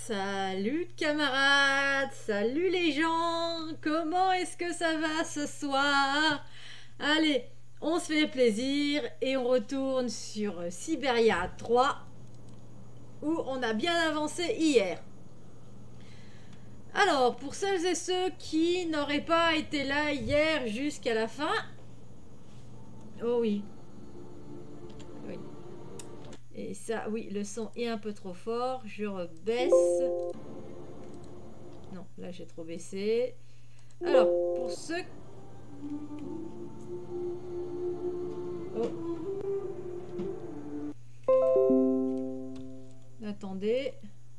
Salut camarades, salut les gens, comment est-ce que ça va ce soir? Allez, on se fait plaisir et on retourne sur Syberia 3 où on a bien avancé hier. Alors, pour celles et ceux qui n'auraient pas été là hier jusqu'à la fin... Oh oui. Oui. Et ça, oui, le son est un peu trop fort. Je rebaisse. Non, là j'ai trop baissé. Alors, pour ceux... Oh. Attendez.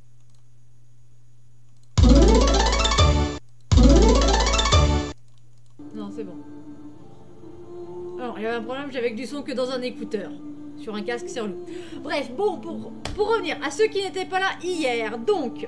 Non, c'est bon. Alors, il y avait un problème, j'avais que du son que dans un écouteur. Sur un casque sur loup. Bref, bon, pour revenir à ceux qui n'étaient pas là hier, donc...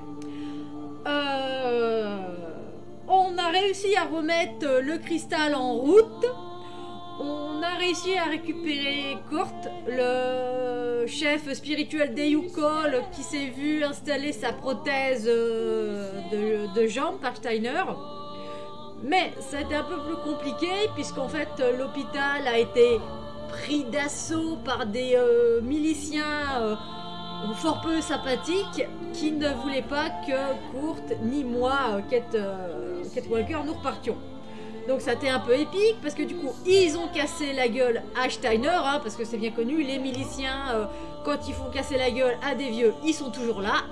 on a réussi à remettre le cristal en route. On a réussi à récupérer Kurt, le chef spirituel des Yukol, qui s'est vu installer sa prothèse de jambe par Steiner. Mais ça a été un peu plus compliqué, puisqu'en fait l'hôpital a été pris d'assaut par des miliciens fort peu sympathiques qui ne voulaient pas que Kurt ni moi, Kate Walker, nous repartions. Donc ça a été un peu épique parce que du coup ils ont cassé la gueule à Steiner, hein, parce que c'est bien connu, les miliciens quand ils font casser la gueule à des vieux, ils sont toujours là.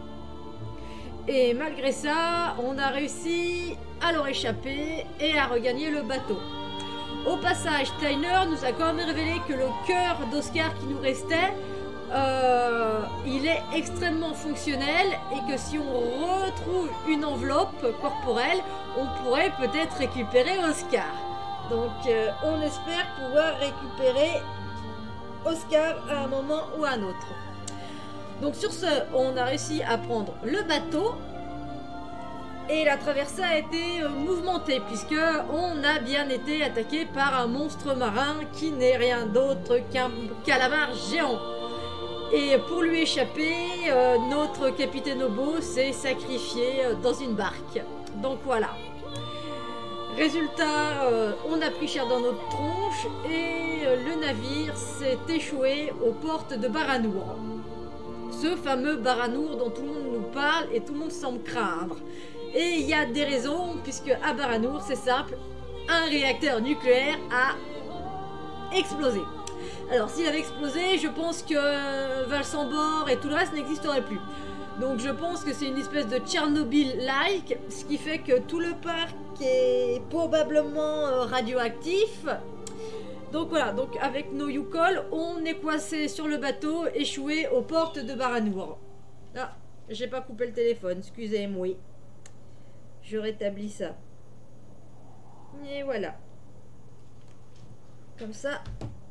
Et malgré ça, on a réussi à leur échapper et à regagner le bateau. Au passage, Steiner nous a quand même révélé que le cœur d'Oscar qui nous restait, il est extrêmement fonctionnel et que si on retrouve une enveloppe corporelle, on pourrait peut-être récupérer Oscar. Donc on espère pouvoir récupérer Oscar à un moment ou à un autre. Donc sur ce, on a réussi à prendre le bateau. Et la traversée a été mouvementée puisque on a bien été attaqué par un monstre marin qui n'est rien d'autre qu'un calamar géant. Et pour lui échapper, notre capitaine Obo s'est sacrifié dans une barque. Donc voilà. Résultat, on a pris cher dans notre tronche et le navire s'est échoué aux portes de Baranour. Ce fameux Baranour dont tout le monde nous parle et tout le monde semble craindre. Et il y a des raisons, puisque à Baranour, c'est simple, un réacteur nucléaire a explosé. Alors, s'il avait explosé, je pense que Valsambor et tout le reste n'existeraient plus. Donc, je pense que c'est une espèce de Tchernobyl-like, ce qui fait que tout le parc est probablement radioactif. Donc voilà, donc avec nos Yukol, on est coincé sur le bateau, échoué aux portes de Baranour. Ah, j'ai pas coupé le téléphone, excusez-moi. Je rétablis ça. Et voilà. Comme ça.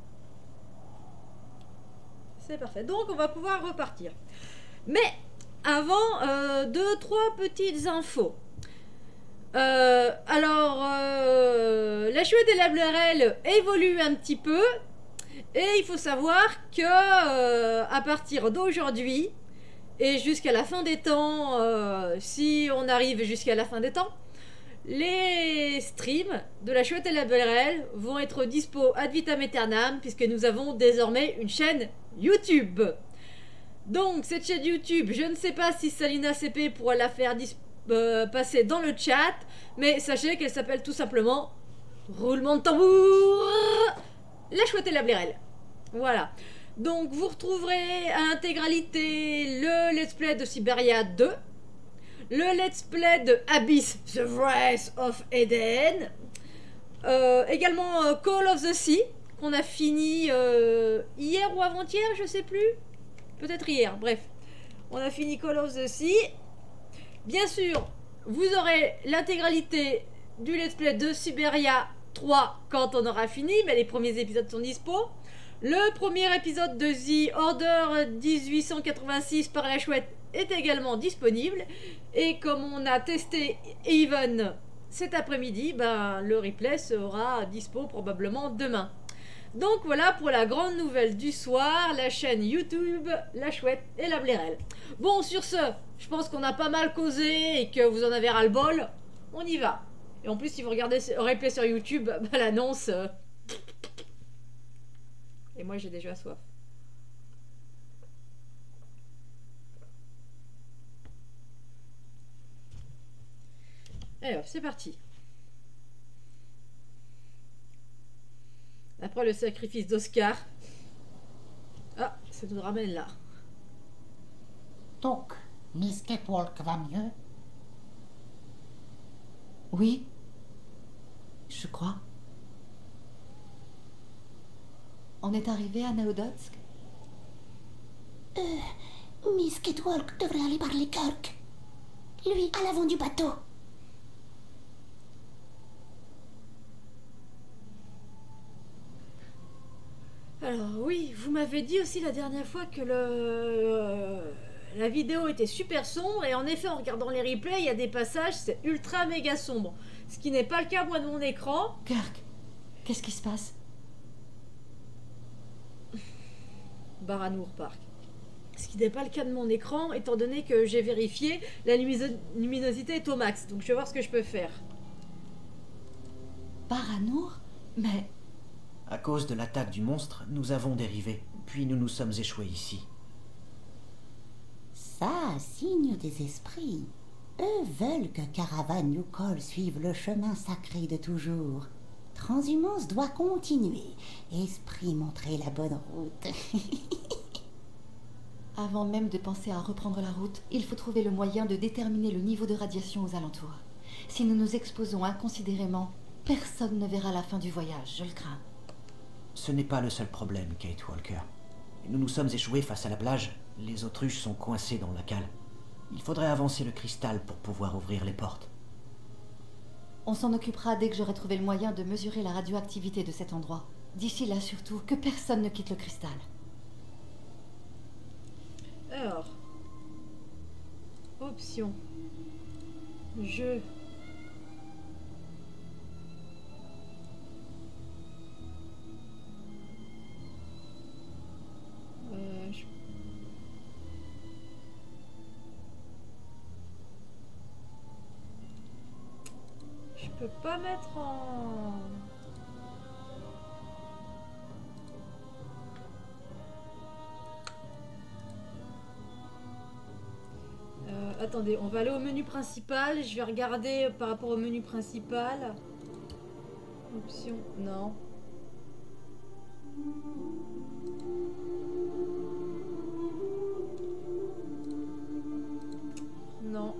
C'est parfait. Donc on va pouvoir repartir. Mais avant, 2-3 petites infos. La chouette et la Blerelle évolue un petit peu. Et il faut savoir que à partir d'aujourd'hui, et jusqu'à la fin des temps, si on arrive jusqu'à la fin des temps, les streams de la Chouette et la Belle-Relle vont être dispo ad vitam aeternam, puisque nous avons désormais une chaîne YouTube. Donc cette chaîne YouTube, je ne sais pas si Salina CP pourra la faire passer dans le chat, mais sachez qu'elle s'appelle tout simplement roulement de tambour, la Chouette et la Belle-Relle. Voilà. Donc vous retrouverez à l'intégralité le let's play de Syberia 2, le let's play de Abyss The Wrath of Eden, également Call of the Sea, qu'on a fini hier ou avant-hier, je sais plus, peut-être hier, bref. On a fini Call of the Sea. Bien sûr, vous aurez l'intégralité du let's play de Syberia 3 quand on aura fini, mais les premiers épisodes sont dispo. Le premier épisode de The Order 1886 par la Chouette est également disponible. Et comme on a testé Even cet après-midi, ben, le replay sera dispo probablement demain. Donc voilà pour la grande nouvelle du soir, la chaîne YouTube, la chouette et la blérelle. Bon, sur ce, je pense qu'on a pas mal causé et que vous en avez ras-le-bol. On y va. Et en plus, si vous regardez replay sur YouTube, bah, l'annonce... Et moi, j'ai déjà soif. Alors, c'est parti. Après le sacrifice d'Oscar. Ah, ça nous ramène là. Donc, Miss Catwalk va mieux? Oui, je crois. On est arrivé à Naodotsk? Miss Catwalk devrait aller parler Kirk. Lui, à l'avant du bateau. Alors oui, vous m'avez dit aussi la dernière fois que la vidéo était super sombre et en effet en regardant les replays il y a des passages c'est ultra méga sombre. Ce qui n'est pas le cas moi de mon écran. Kirk, qu'est-ce qui se passe? Baranour Park. Ce qui n'est pas le cas de mon écran étant donné que j'ai vérifié la luminosité est au max. Donc je vais voir ce que je peux faire. Baranour? Mais... À cause de l'attaque du monstre, nous avons dérivé, puis nous nous sommes échoués ici. Ça, signe des esprits. Eux veulent que Caravan Yukol suive le chemin sacré de toujours. Transhumance doit continuer. Esprit montrer la bonne route. Avant même de penser à reprendre la route, il faut trouver le moyen de déterminer le niveau de radiation aux alentours. Si nous nous exposons inconsidérément, personne ne verra la fin du voyage, je le crains. Ce n'est pas le seul problème, Kate Walker. Nous nous sommes échoués face à la plage. Les autruches sont coincées dans la cale. Il faudrait avancer le cristal pour pouvoir ouvrir les portes. On s'en occupera dès que j'aurai trouvé le moyen de mesurer la radioactivité de cet endroit. D'ici là surtout, que personne ne quitte le cristal. Alors, option, jeu, je peux pas mettre en... Attendez, on va aller au menu principal. Je vais regarder par rapport au menu principal. Option, non. Non.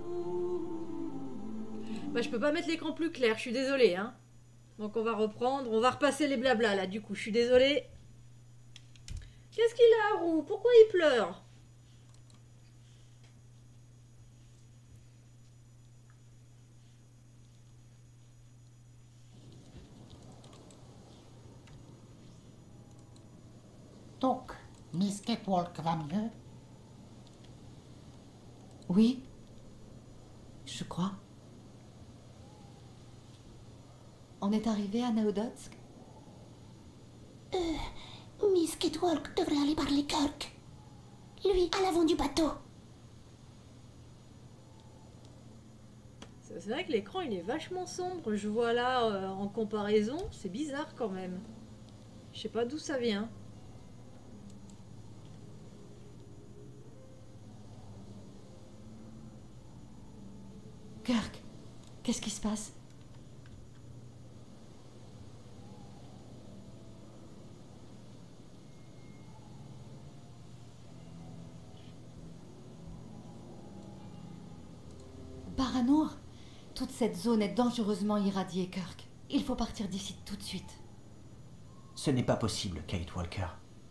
Bah, je peux pas mettre l'écran plus clair, je suis désolée, hein. Donc on va reprendre, on va repasser les blablas là, du coup, je suis désolée. Qu'est-ce qu'il a, Roux? Pourquoi il pleure? Donc, Miss Catwalk va mieux? Oui, je crois. On est arrivé à Naodotsk? Miss Catwalk devrait aller parler Kirk. Lui, à l'avant du bateau. C'est vrai que l'écran il est vachement sombre. Je vois là en comparaison, c'est bizarre quand même. Je sais pas d'où ça vient. Kirk, qu'est-ce qui se passe? Baranour, toute cette zone est dangereusement irradiée, Kirk. Il faut partir d'ici tout de suite. Ce n'est pas possible, Kate Walker.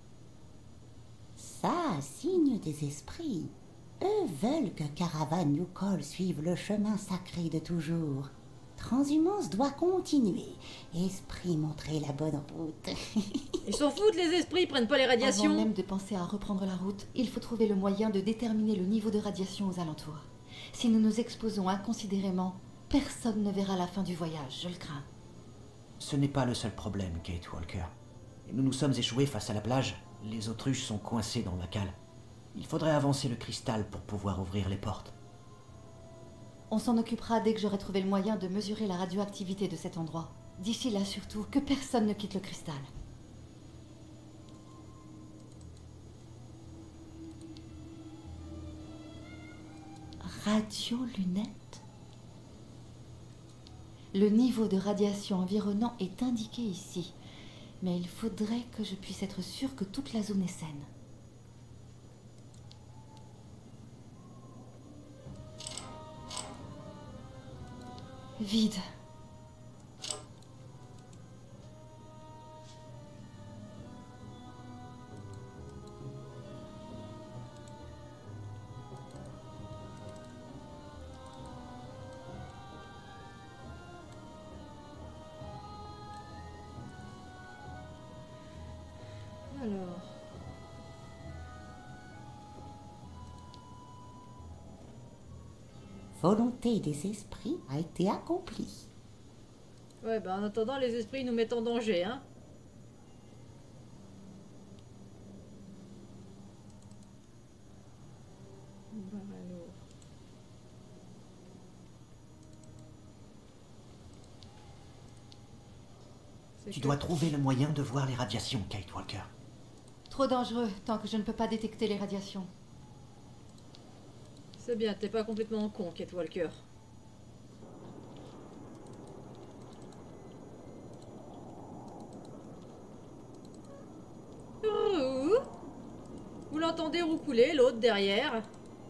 Ça, signe des esprits. Eux veulent que Caravan Yukol suive le chemin sacré de toujours. Transhumance doit continuer. Esprit montrer la bonne route. Ils s'en foutent les esprits, ils prennent pas les radiations. Avant même de penser à reprendre la route, il faut trouver le moyen de déterminer le niveau de radiation aux alentours. Si nous nous exposons inconsidérément, personne ne verra la fin du voyage, je le crains. Ce n'est pas le seul problème, Kate Walker. Et nous nous sommes échoués face à la plage. Les autruches sont coincées dans la cale. Il faudrait avancer le cristal pour pouvoir ouvrir les portes. On s'en occupera dès que j'aurai trouvé le moyen de mesurer la radioactivité de cet endroit. D'ici là surtout, que personne ne quitte le cristal. Radio-lunettes. Le niveau de radiation environnant est indiqué ici, mais il faudrait que je puisse être sûre que toute la zone est saine. Vide. Alors... Volonté des esprits a été accomplie. Ouais, bah en attendant, les esprits nous mettent en danger, hein. Tu dois trouver le moyen de voir les radiations, Kate Walker. Trop dangereux tant que je ne peux pas détecter les radiations. C'est bien, t'es pas complètement con, Kate Walker. Vous l'entendez roucouler, l'autre derrière.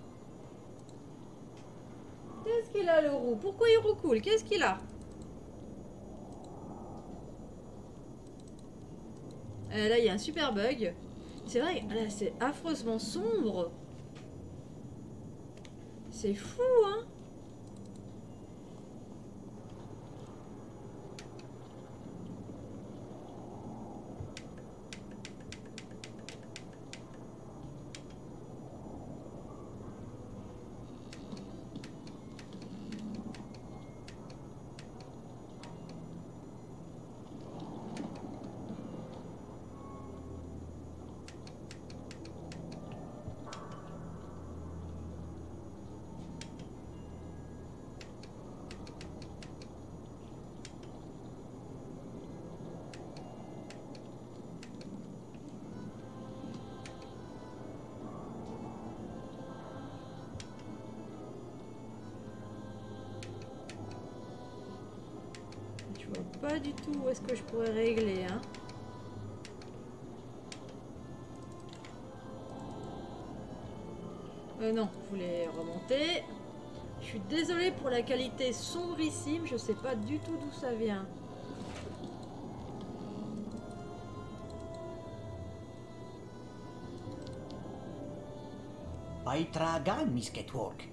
Qu'est-ce qu'il a, le roux? Pourquoi il roucoule? Qu'est-ce qu'il a? Là, il y a un super bug. C'est vrai, là, c'est affreusement sombre. C'est fou, hein? Pas du tout où est-ce que je pourrais régler, hein. Non, je voulais remonter. Je suis désolée pour la qualité sombrissime, je sais pas du tout d'où ça vient. Beitragen, Miss Catwalk.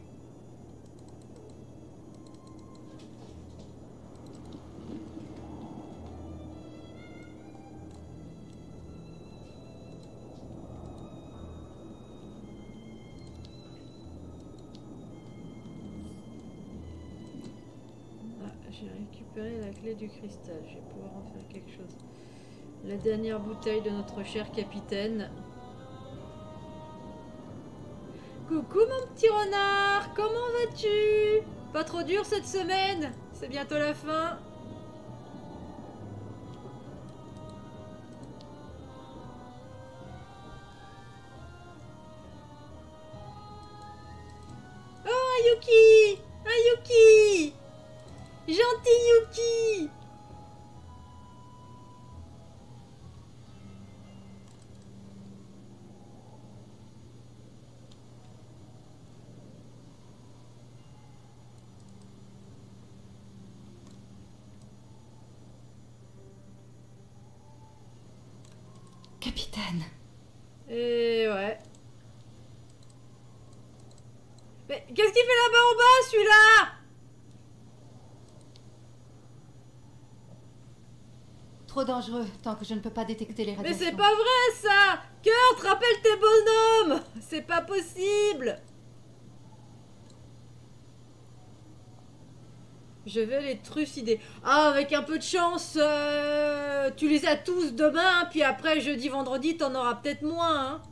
J'ai récupéré la clé du cristal, je vais pouvoir en faire quelque chose. La dernière bouteille de notre cher capitaine. Coucou mon petit renard, comment vas-tu? Pas trop dur cette semaine? C'est bientôt la fin. Oh Yuki! Yuki! Gentil Yuki! Capitaine. Et ouais. Mais qu'est-ce qu'il fait là-bas en bas, celui-là? Trop dangereux tant que je ne peux pas détecter les Mais radiations. c'est pas vrai ça! Kurt, rappelle tes bonhommes! C'est pas possible! Je vais les trucider. Ah, avec un peu de chance, tu les as tous demain, puis après, jeudi, vendredi, t'en auras peut-être moins, hein.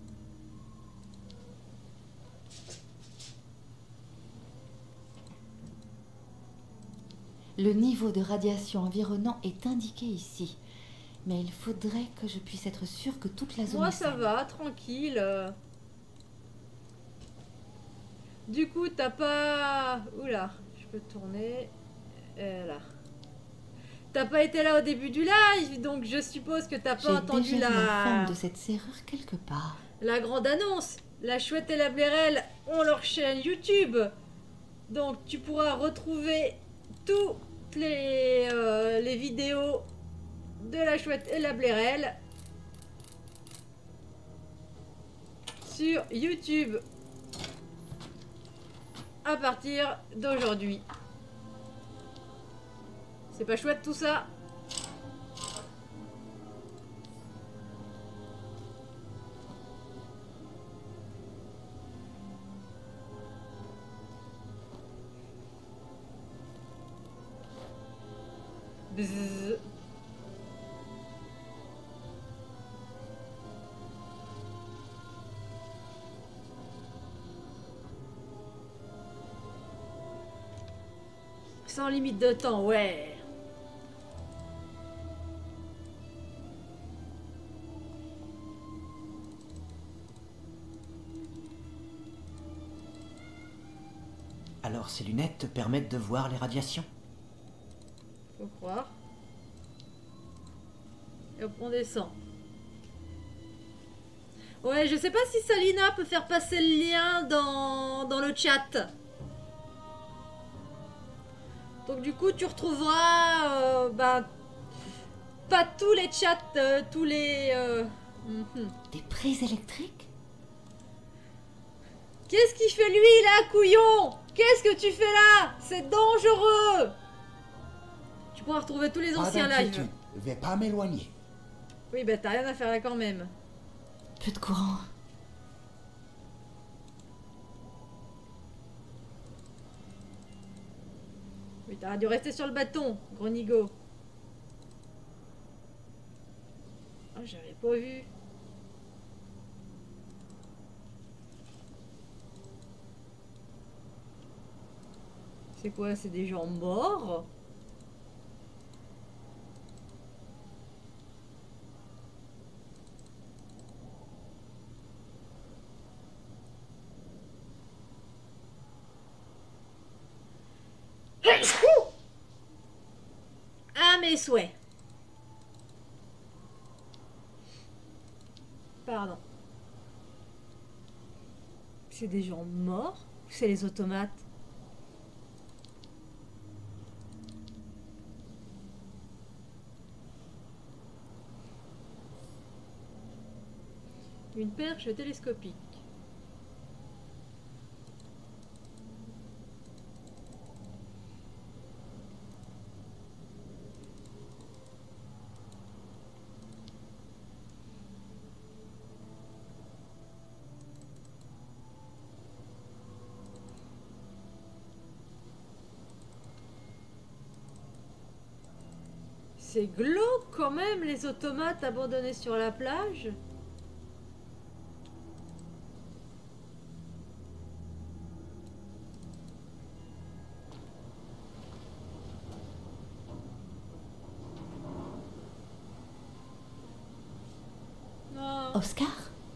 Le niveau de radiation environnant est indiqué ici. Mais il faudrait que je puisse être sûre que toute la zone Moi, est ça saine. va, tranquille. Du coup, t'as pas... Oula, je peux tourner. Là. T'as pas été là au début du live, donc je suppose que t'as J'ai pas entendu déjà vu la forme la... de cette serrure quelque part. la grande annonce. La Chouette et la Blairelle ont leur chaîne YouTube. Donc tu pourras retrouver toutes les vidéos de la Chouette et la Blairelle sur YouTube à partir d'aujourd'hui. C'est pas chouette tout ça? Bzzz. Sans limite de temps, ouais. Alors ces lunettes te permettent de voir les radiations? Faut croire. Et hop, on descend. Ouais, je sais pas si Salina peut faire passer le lien dans le chat. Donc du coup, tu retrouveras pas tous les chats, tous les... Des prises électriques? Qu'est-ce qu'il fait lui là, couillon? Qu'est-ce que tu fais là? C'est dangereux. Tu pourras retrouver tous les Pas anciens lives. d'inquiétude, je vais pas m'éloigner. Oui, bah t'as rien à faire là quand même. Peu de courant. Oui, t'aurais dû rester sur le bâton, gros nigo. Oh, j'avais pas vu. C'est quoi? C'est des gens morts? À mes souhaits. Pardon. C'est des gens morts ou c'est les automates? Une perche télescopique. C'est glauque quand même, les automates abandonnés sur la plage. Non. Oscar?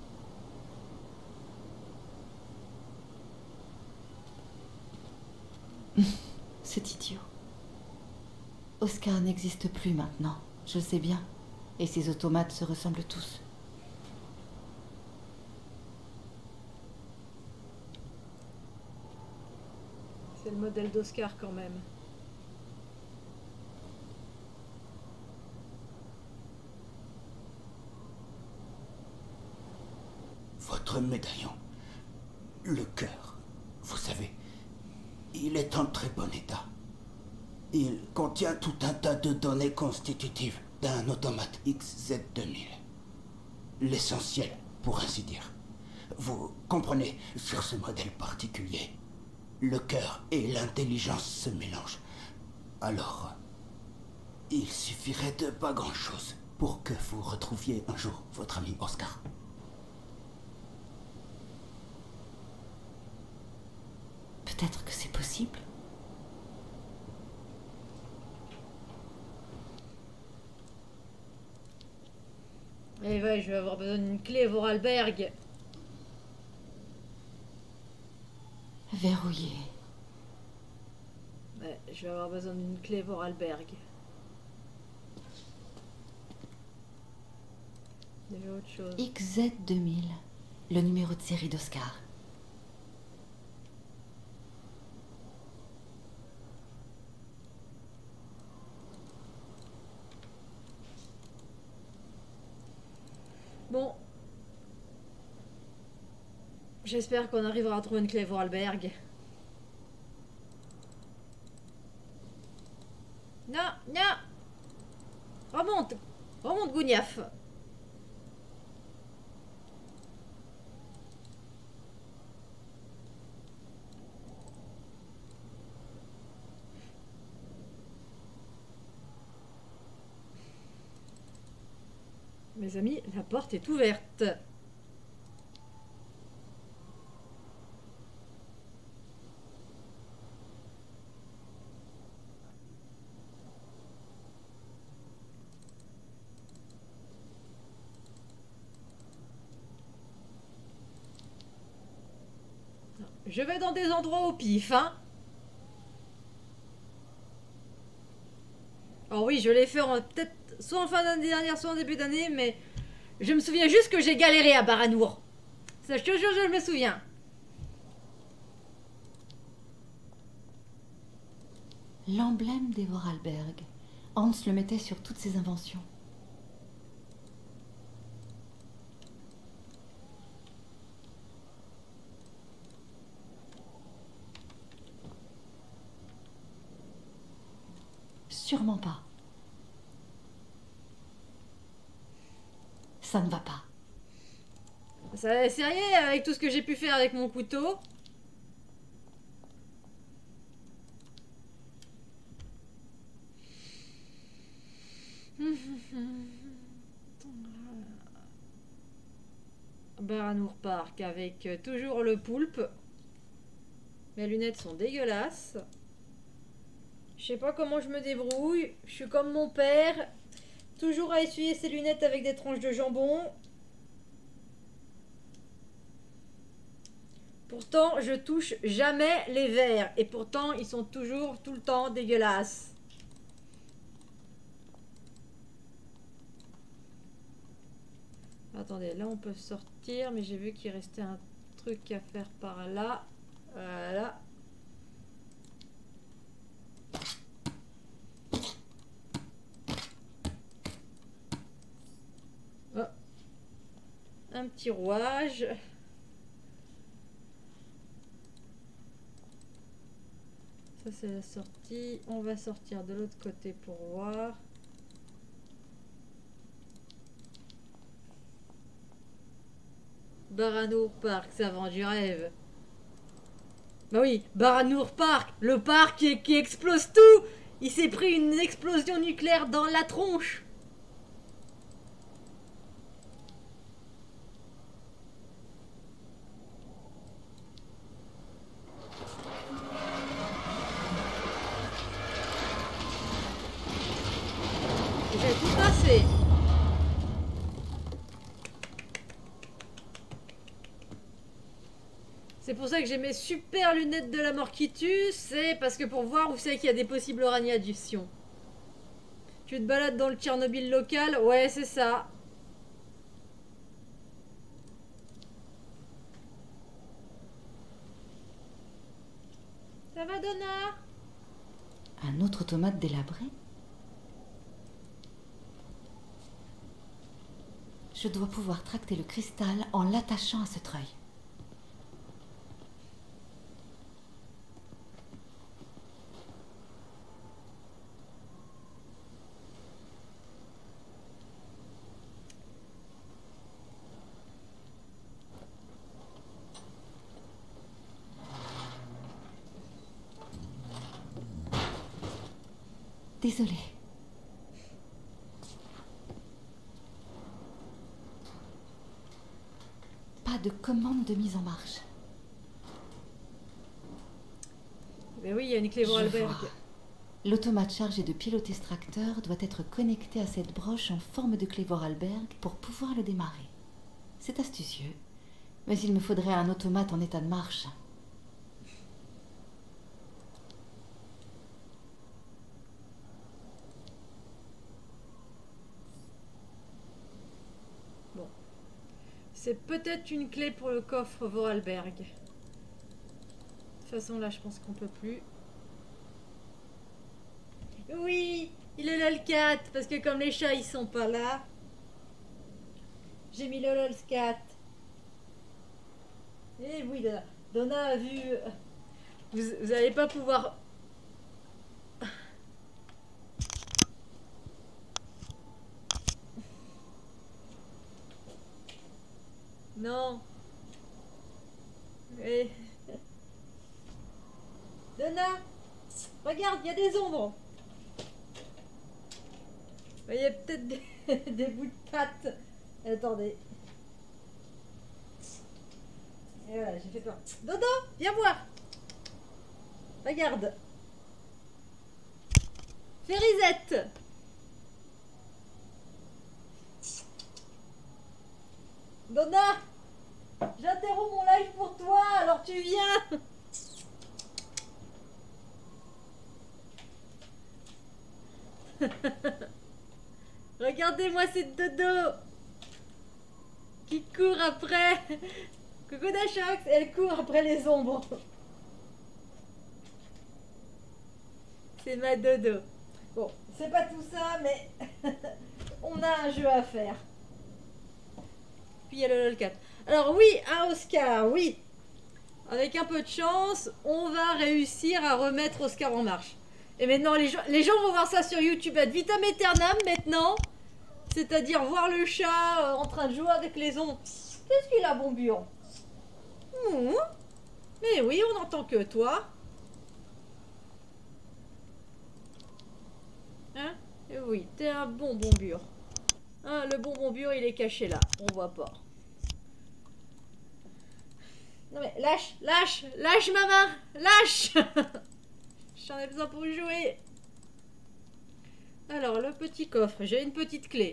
C'est idiot. Oscar n'existe plus maintenant, je le sais bien. Et ces automates se ressemblent tous. C'est le modèle d'Oscar quand même. Votre médaillon, le cœur, vous savez, il est en très bon état. Il contient tout un tas de données constitutives d'un automate XZ2000. L'essentiel, pour ainsi dire. Vous comprenez, sur ce modèle particulier, le cœur et l'intelligence se mélangent. Alors, il suffirait de pas grand-chose pour que vous retrouviez un jour votre ami Oscar. Peut-être que c'est possible. Et ouais, je vais avoir besoin d'une clé Vorarlberg. Verrouillé. Ouais, je vais avoir besoin d'une clé Vorarlberg. Déjà autre chose. XZ2000, le numéro de série d'Oscar. Bon. J'espère qu'on arrivera à trouver une clé Vorarlberg. Non, non. Remonte. Remonte, Gouniaf. Mes amis, la porte est ouverte. Je vais dans des endroits au pif, hein. Alors oui, je l'ai fait peut-être soit en fin d'année dernière, soit en début d'année, mais je me souviens juste que j'ai galéré à Baranour. Ça, je te jure, je me souviens. L'emblème des Vorarlberg. Hans le mettait sur toutes ses inventions. Sûrement pas. Ça ne va pas. Ça c'est rien avec tout ce que j'ai pu faire avec mon couteau. Baranour Park avec toujours le poulpe. Mes lunettes sont dégueulasses. Je sais pas comment je me débrouille. Je suis comme mon père. Toujours à essuyer ses lunettes avec des tranches de jambon. Pourtant, je touche jamais les verres. Et pourtant, ils sont toujours, tout le temps, dégueulasses. Attendez, là on peut sortir. Mais j'ai vu qu'il restait un truc à faire par là. Voilà. Oh. Un petit rouage. Ça c'est la sortie. On va sortir de l'autre côté pour voir. Baranour Park, ça vend du rêve. Bah oui, Baranour Park, le parc qui explose tout. Il s'est pris une explosion nucléaire dans la tronche. J'ai tout passé. C'est pour ça que j'ai mes super lunettes de la mort qui tue. C'est parce que pour voir où c'est qu'il y a des possibles radiations. Tu te balades dans le Tchernobyl local? Ouais, c'est ça. Ça va, Donna? Un autre automate délabré? Je dois pouvoir tracter le cristal en l'attachant à ce treuil. Désolée. Pas de commande de mise en marche. Ben oui, il y a une clé Je Vorarlberg. vois. L'automate chargé de pilote extracteur doit être connecté à cette broche en forme de clé Vorarlberg pour pouvoir le démarrer. C'est astucieux, mais il me faudrait un automate en état de marche. Bon. C'est peut-être une clé pour le coffre Vorarlberg. De toute façon, là, je pense qu'on peut plus. Oui, il est là le 4, parce que comme les chats, ils sont pas là, j'ai mis le LOL 4. Et oui, Donna a vu... Vous allez pas pouvoir... Non. Et... Donna, regarde, il y a des ombres. Il y a peut-être des bouts de pattes. Attendez. Et voilà, j'ai fait peur. Dodo, viens voir. Regarde. Férisette. Donna, j'interromps mon live pour toi, alors tu viens. Regardez-moi cette Dodo qui court après. Coucou Dachox, elle court après les ombres. C'est ma Dodo. Bon, c'est pas tout ça, mais on a un jeu à faire. Puis il y a le LOL 4. Alors oui, un Oscar, oui. Avec un peu de chance, on va réussir à remettre Oscar en marche. Et maintenant, les gens vont voir ça sur YouTube ad vitam aeternam maintenant. C'est-à-dire voir le chat en train de jouer avec les ombres. Qu'est-ce qu'il a, bon bureau? Mais oui, on n'entend que toi. Hein? Et oui, t'es un bonbon bure. Hein, le bonbon bure, il est caché là. On voit pas. Non mais lâche, lâche, lâche ma main. Lâche. J'en ai besoin pour jouer. Alors, le petit coffre. J'ai une petite clé.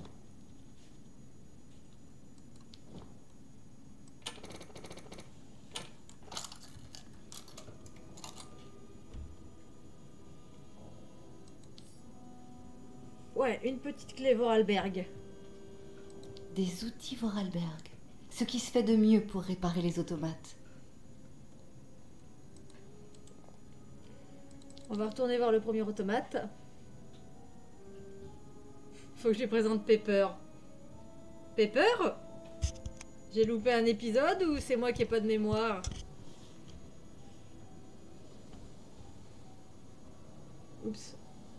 Ouais, une petite clé Vorarlberg. Des outils Vorarlberg. Ce qui se fait de mieux pour réparer les automates. On va retourner voir le premier automate. Faut que je lui présente Pepper. Pepper? J'ai loupé un épisode ou c'est moi qui ai pas de mémoire? Oups.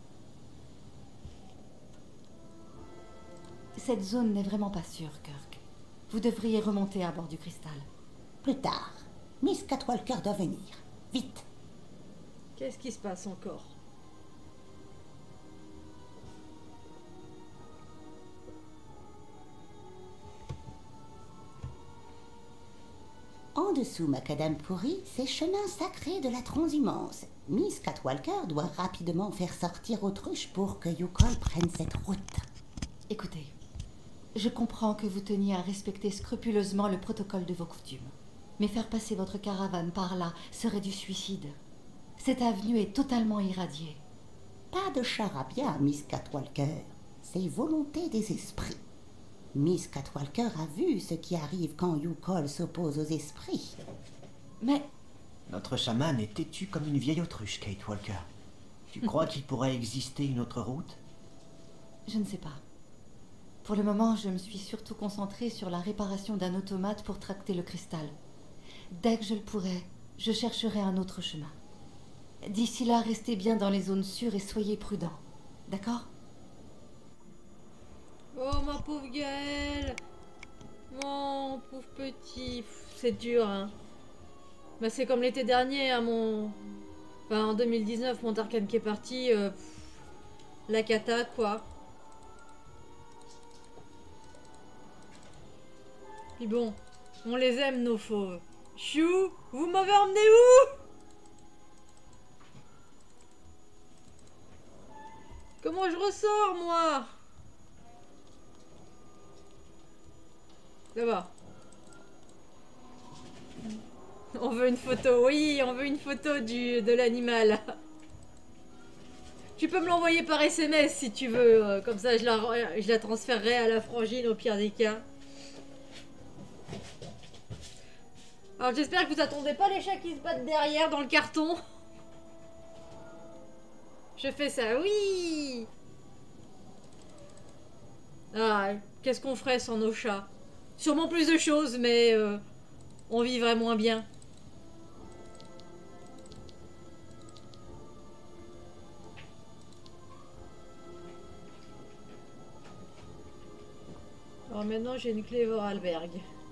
Cette zone n'est vraiment pas sûre, Kirk. Vous devriez remonter à bord du cristal. Plus tard, Miss Catwalker doit venir. Vite. Qu'est-ce qui se passe encore? En dessous, macadam pourri, c'est chemin sacré de la transhumance. Miss Catwalker doit rapidement faire sortir Autruche pour que Yukol prenne cette route. Écoutez, je comprends que vous teniez à respecter scrupuleusement le protocole de vos coutumes. Mais faire passer votre caravane par là serait du suicide. Cette avenue est totalement irradiée. Pas de charabia, Miss Catwalker. C'est volonté des esprits. Miss Catwalker a vu ce qui arrive quand Yukol s'oppose aux esprits. Mais Notre chaman est têtu comme une vieille autruche, Kate Walker. Tu crois qu'il pourrait exister une autre route? je ne sais pas. Pour le moment, je me suis surtout concentrée sur la réparation d'un automate pour tracter le cristal. Dès que je le pourrai, je chercherai un autre chemin. D'ici là, restez bien dans les zones sûres et soyez prudents. D'accord? Oh ma pauvre Gaëlle. Mon pauvre petit. C'est dur, hein. Bah, c'est comme l'été dernier, hein, en 2019, mon Tarkan qui est parti. La cata, quoi. Puis bon, on les aime, nos fauves. Chou, vous m'avez emmené où? Comment je ressors, moi? Là-bas. On veut une photo, oui, on veut une photo de l'animal. Tu peux me l'envoyer par SMS si tu veux, comme ça je la transférerai à la frangine au pire des cas. Alors j'espère que vous attendez pas les chats qui se battent derrière dans le carton. Je fais ça, oui. Ah, qu'est-ce qu'on ferait sans nos chats? Sûrement plus de choses, mais on vivrait moins bien. Alors maintenant j'ai une clé Vorarlberg.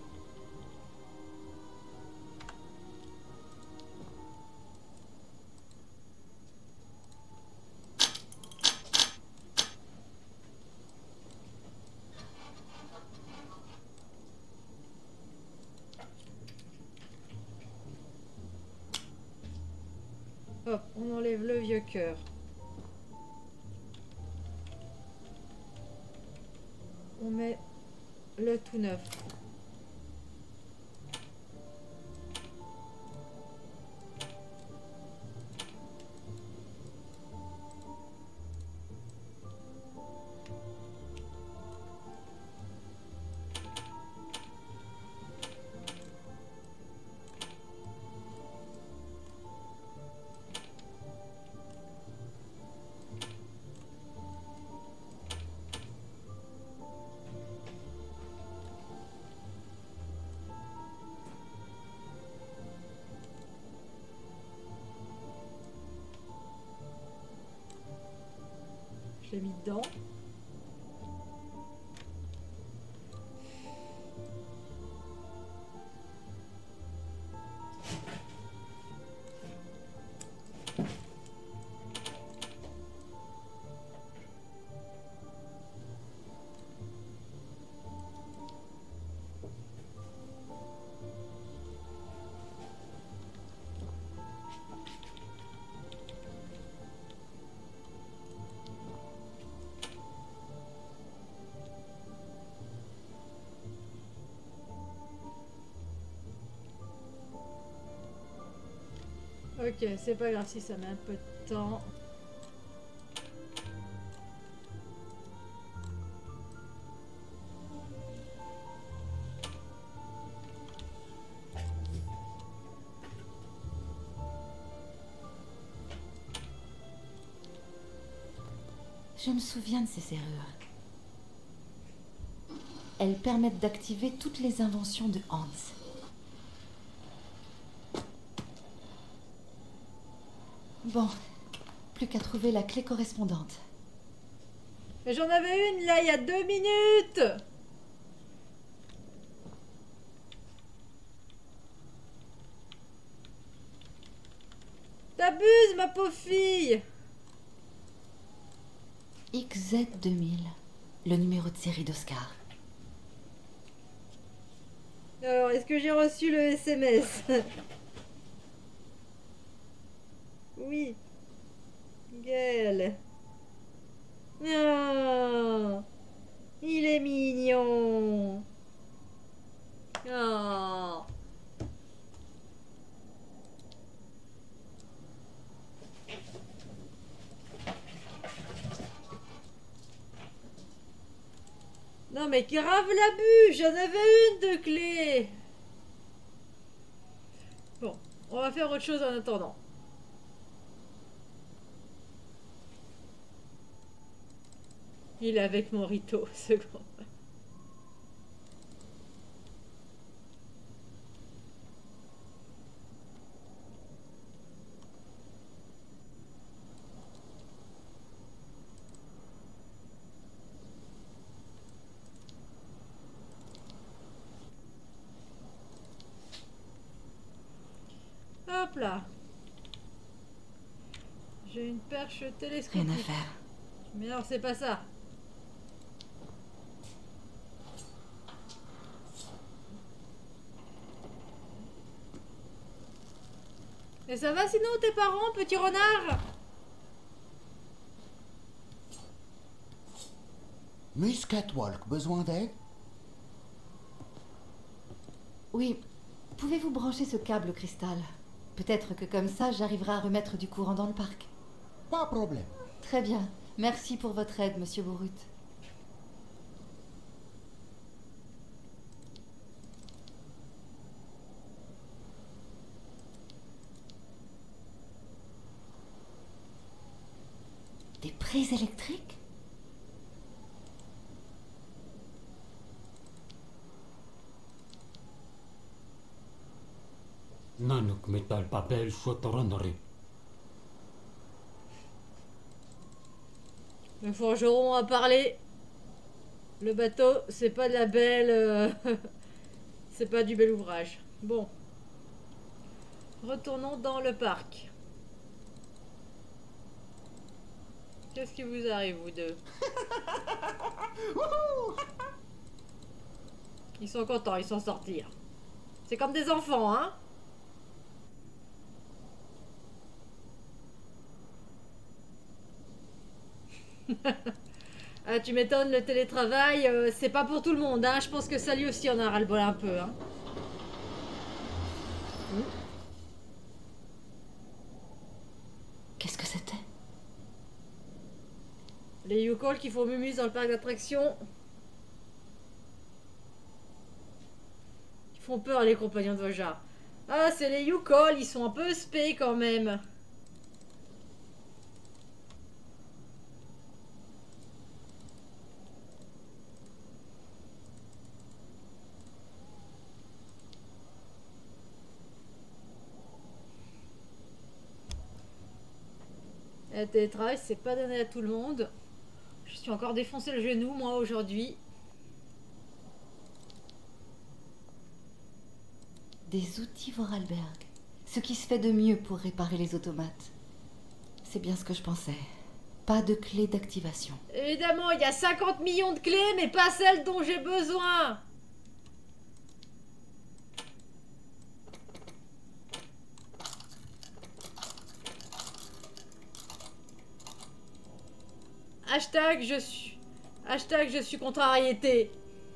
Hop, on enlève le vieux cœur. On met le tout neuf. Je l'ai mis dedans. Ok, c'est pas grave si ça met un peu de temps. Je me souviens de ces serrures. Elles permettent d'activer toutes les inventions de Hans. Bon, plus qu'à trouver la clé correspondante. Mais j'en avais une là il y a 2 minutes. T'abuses, ma pauvre fille. XZ2000, le numéro de série d'Oscar. Alors, est-ce que j'ai reçu le SMS? Oui. Gaël. Ah, il est mignon. Ah. Non mais grave l'abus, j'en avais une de clé. Bon, on va faire autre chose en attendant. Il est avec Morito, second. Hop là. J'ai une perche télescopique. Rien à faire. Mais non, c'est pas ça. Et ça va sinon tes parents, petit renard? Miss Catwalk, besoin d'aide? Oui. Pouvez-vous brancher ce câble au cristal? Peut-être que comme ça, j'arriverai à remettre du courant dans le parc. Pas de problème. Très bien. Merci pour votre aide, monsieur Borut. Des prises électriques? Nanuk metal papel sotoronori. Le forgeron a parlé. Le bateau, c'est pas de la belle... c'est pas du bel ouvrage. Bon. Retournons dans le parc. Qu'est-ce qui vous arrive, vous deux? Ils sont contents, ils s'en sortir. C'est comme des enfants, hein? Ah, tu m'étonnes, le télétravail, c'est pas pour tout le monde, hein. Je pense que ça lui aussi en a ras-le-bol un peu, hein. Qu'est-ce que c'était? Les Yukol qui font mumuse dans le parc d'attractions. Ils font peur, les compagnons de Voja. Ah, c'est les Yukol, ils sont un peu spé quand même. Le télétravail, c'est pas donné à tout le monde. Je suis encore défoncé le genou, moi, aujourd'hui. Des outils Vorarlberg. Ce qui se fait de mieux pour réparer les automates. C'est bien ce que je pensais. Pas de clé d'activation. Évidemment, il y a 50 millions de clés, mais pas celles dont j'ai besoin. Hashtag je suis contrariété.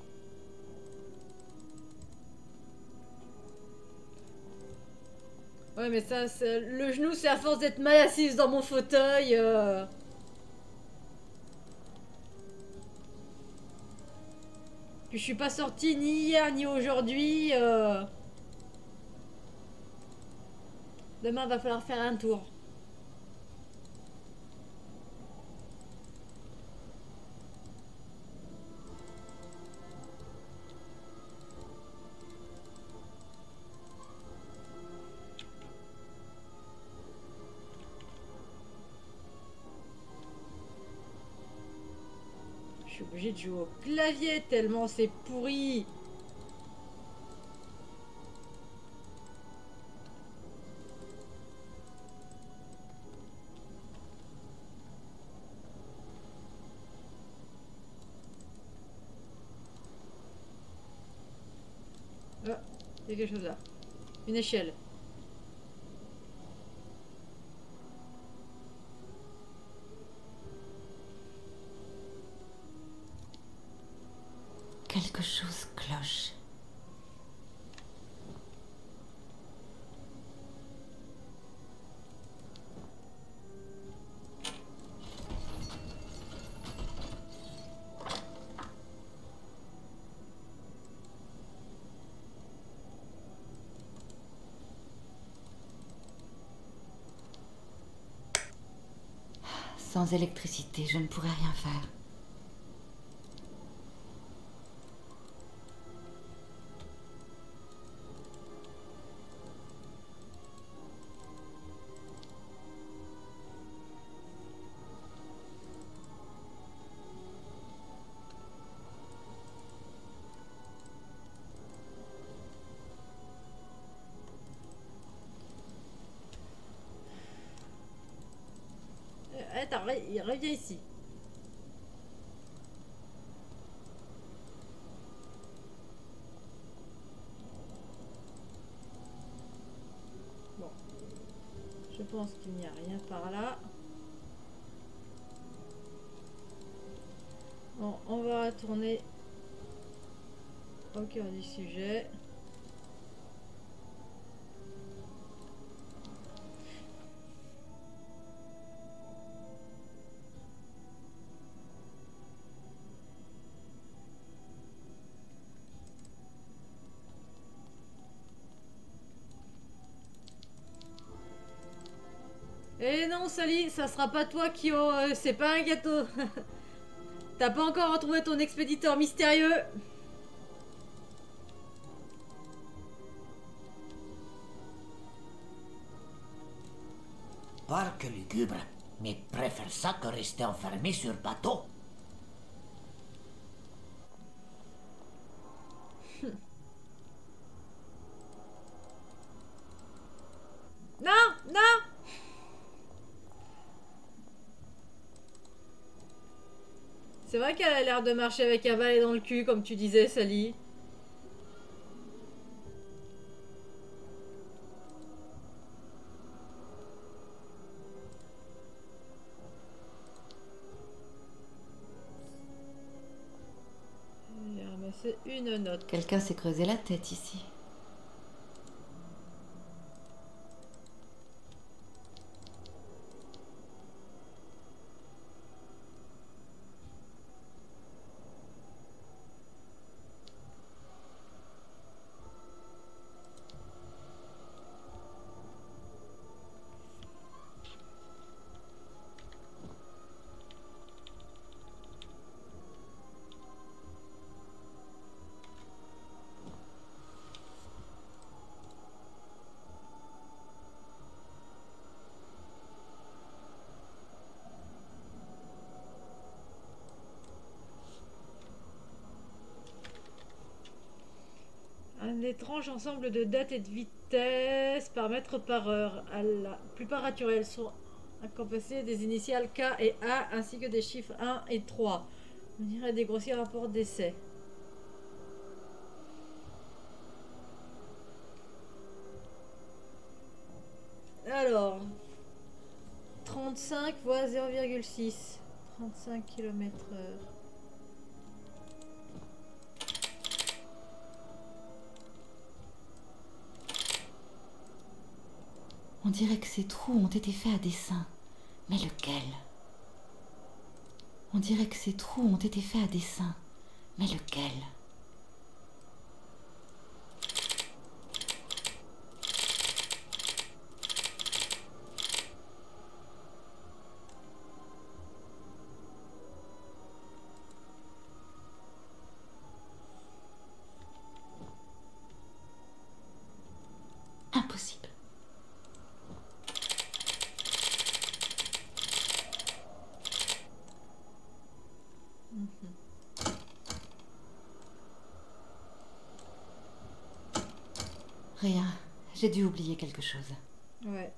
Ouais, mais ça, le genou, c'est à force d'être mal assise dans mon fauteuil. Puis je suis pas sortie ni hier ni aujourd'hui. Demain, va falloir faire un tour. Je suis obligée de jouer au clavier tellement c'est pourri. Ah, il y a quelque chose là. Une échelle. Quelque chose cloche. Sans électricité, je ne pourrais rien faire. Attends, reviens ici. pense qu'il n'y a rien par là. Bon, on va retourner au cœur du sujet. Eh non, Sally, ça sera pas toi qui... c'est pas un gâteau. T'as pas encore retrouvé ton expéditeur mystérieux. Parc lugubre, mais préfère ça que rester enfermé sur bateau. Non, non. C'est vrai qu'elle a l'air de marcher avec un balai dans le cul, comme tu disais, Sally. J'ai ramassé une note. Quelqu'un s'est creusé la tête ici. Un étrange ensemble de dates et de vitesse par mètre par heure. À la plupart naturelles sont accompagnées des initiales K et A ainsi que des chiffres 1 et 3. On dirait des grossiers rapports d'essai. Alors, 35 fois 0,6. 35 km/h. On dirait que ces trous ont été faits à dessein. Mais lequel? On dirait que ces trous ont été faits à dessein. Mais lequel? Impossible. Rien. J'ai dû oublier quelque chose. Ouais.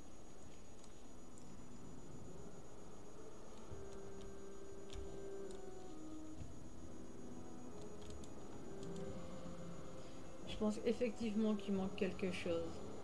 Je pense effectivement qu'il manque quelque chose.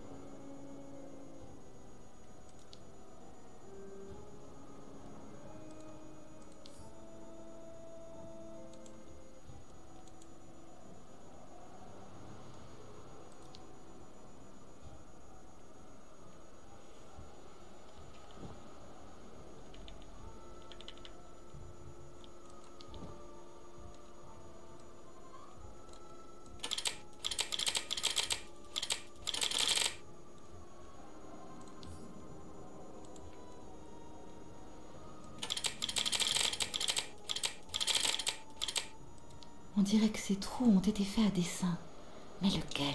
On dirait que ces trous ont été faits à dessein. Mais lequel?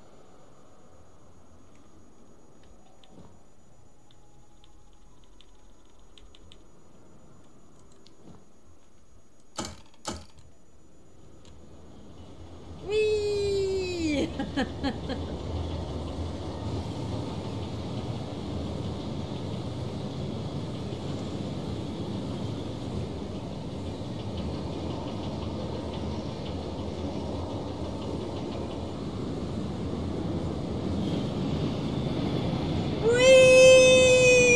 Oui. Oui.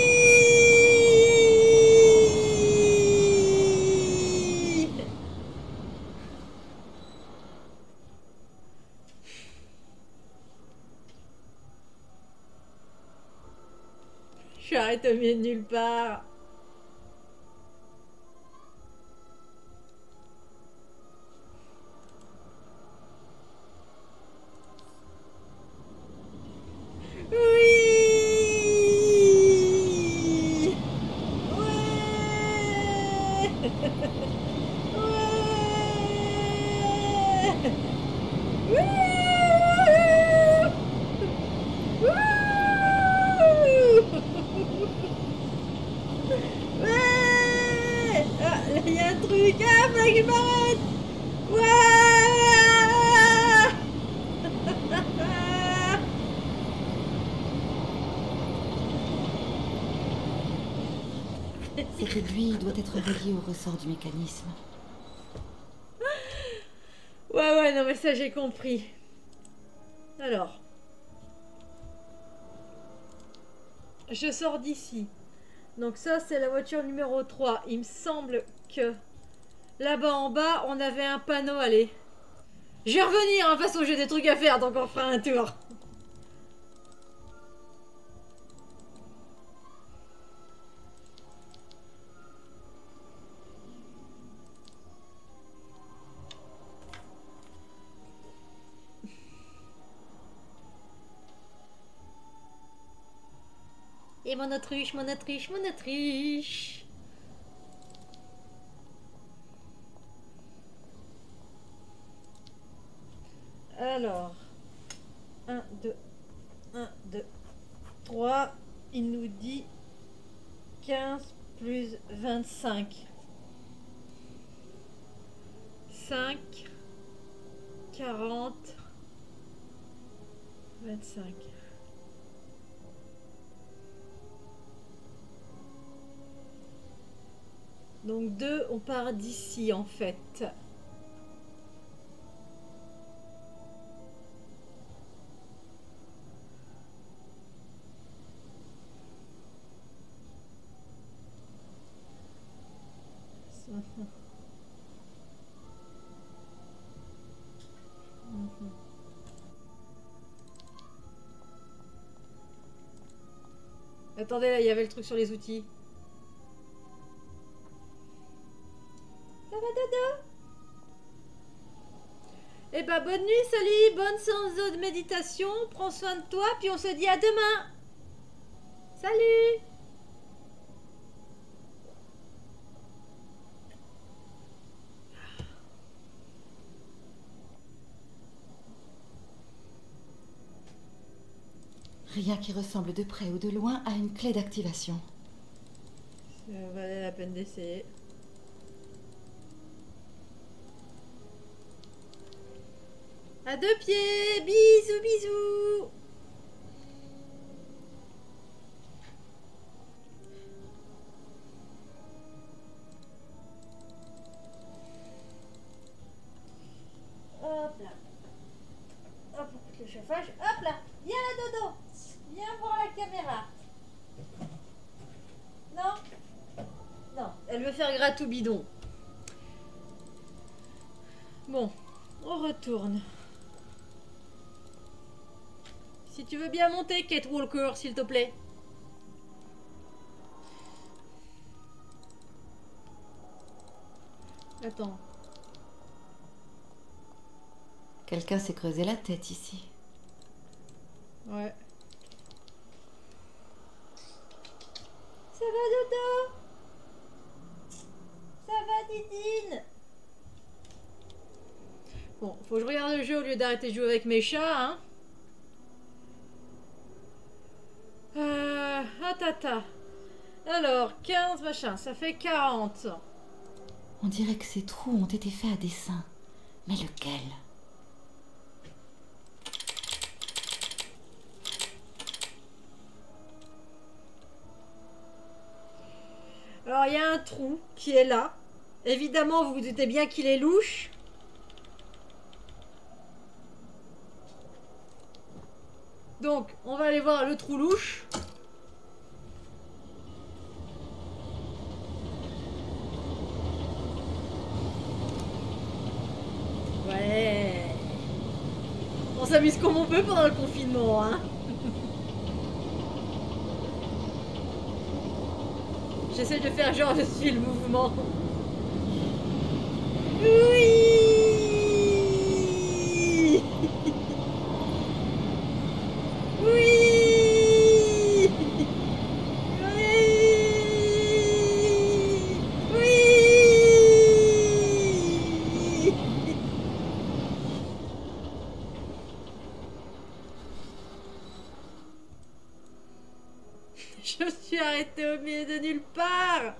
suis arrêté au milieu de nulle part. Oui. Ouais. Ouais. Ah, là, il y a un truc. Ah, faut que je m'arrête. Cette aiguille doit être reliée au ressort du mécanisme. Ouais, non, mais ça, j'ai compris. Alors. Je sors d'ici. Donc ça, c'est la voiture numéro 3. Il me semble que là-bas en bas, on avait un panneau. Allez. Je vais revenir, hein. De toute façon, j'ai des trucs à faire, donc on fera un tour. Et mon autruche, mon autruche, mon autruche. Alors, 1, 2, 3, il nous dit 15 plus 25. 5, 40, 25. Donc 2, on part d'ici en fait. Attendez, là, il y avait le truc sur les outils. Ça va, Dodo? Eh ben, bonne nuit, Sally. Bonne séance de méditation. Prends soin de toi, puis on se dit à demain. Salut! Rien qui ressemble de près ou de loin à une clé d'activation. Ça valait la peine d'essayer. À deux pieds, bisous, bisous. Hop là. Hop, on coupe le chauffage. Hop là. Viens là, Dodo. Viens voir la caméra. Non? Non, elle veut faire gratte ou bidon. Bon, on retourne. Si tu veux bien monter, Kate Walker, s'il te plaît. Attends. Quelqu'un s'est creusé la tête ici. Ouais. Ça va, Dodo? Ça va, Didine? Bon, faut que je regarde le jeu au lieu d'arrêter de jouer avec mes chats, hein. Tata. Alors, 15 machin, ça fait 40. On dirait que ces trous ont été faits à dessein. Mais lequel? Alors, il y a un trou qui est là. Évidemment, vous vous doutez bien qu'il est louche. Donc, on va aller voir le trou louche. Ouais. On s'amuse comme on peut pendant le confinement, hein. J'essaie de faire genre je suis le mouvement. Oui. Oui. Oui. Oui. Je me suis arrêtée au milieu de nulle part.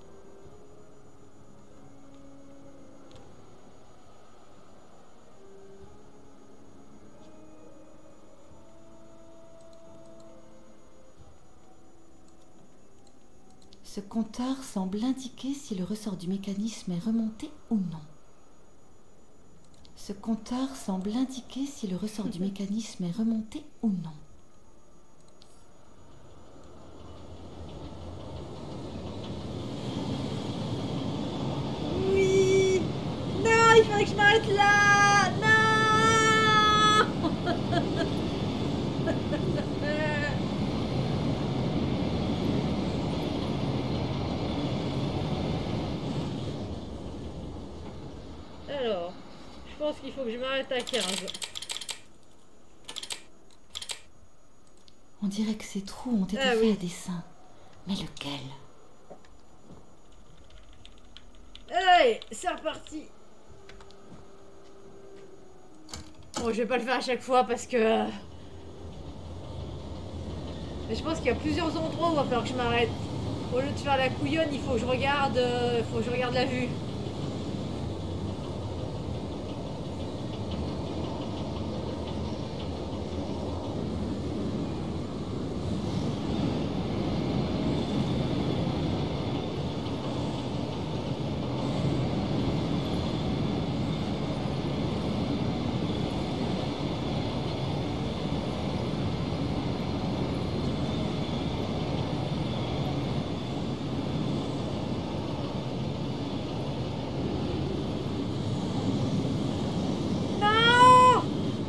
Ce compteur semble indiquer si le ressort du mécanisme est remonté ou non. Ce compteur semble indiquer si le ressort du mécanisme est remonté ou non. Oui. Non, il fallait que je m'arrête là. Non. Alors, je pense qu'il faut que je m'arrête à 15. On dirait que ces trous ont été Ah faits oui. à dessein. Mais lequel? Allez, c'est reparti. Bon, je vais pas le faire à chaque fois parce que... Mais je pense qu'il y a plusieurs endroits où il va falloir que je m'arrête. Au lieu de faire la couillonne, il faut que je regarde, la vue. Non!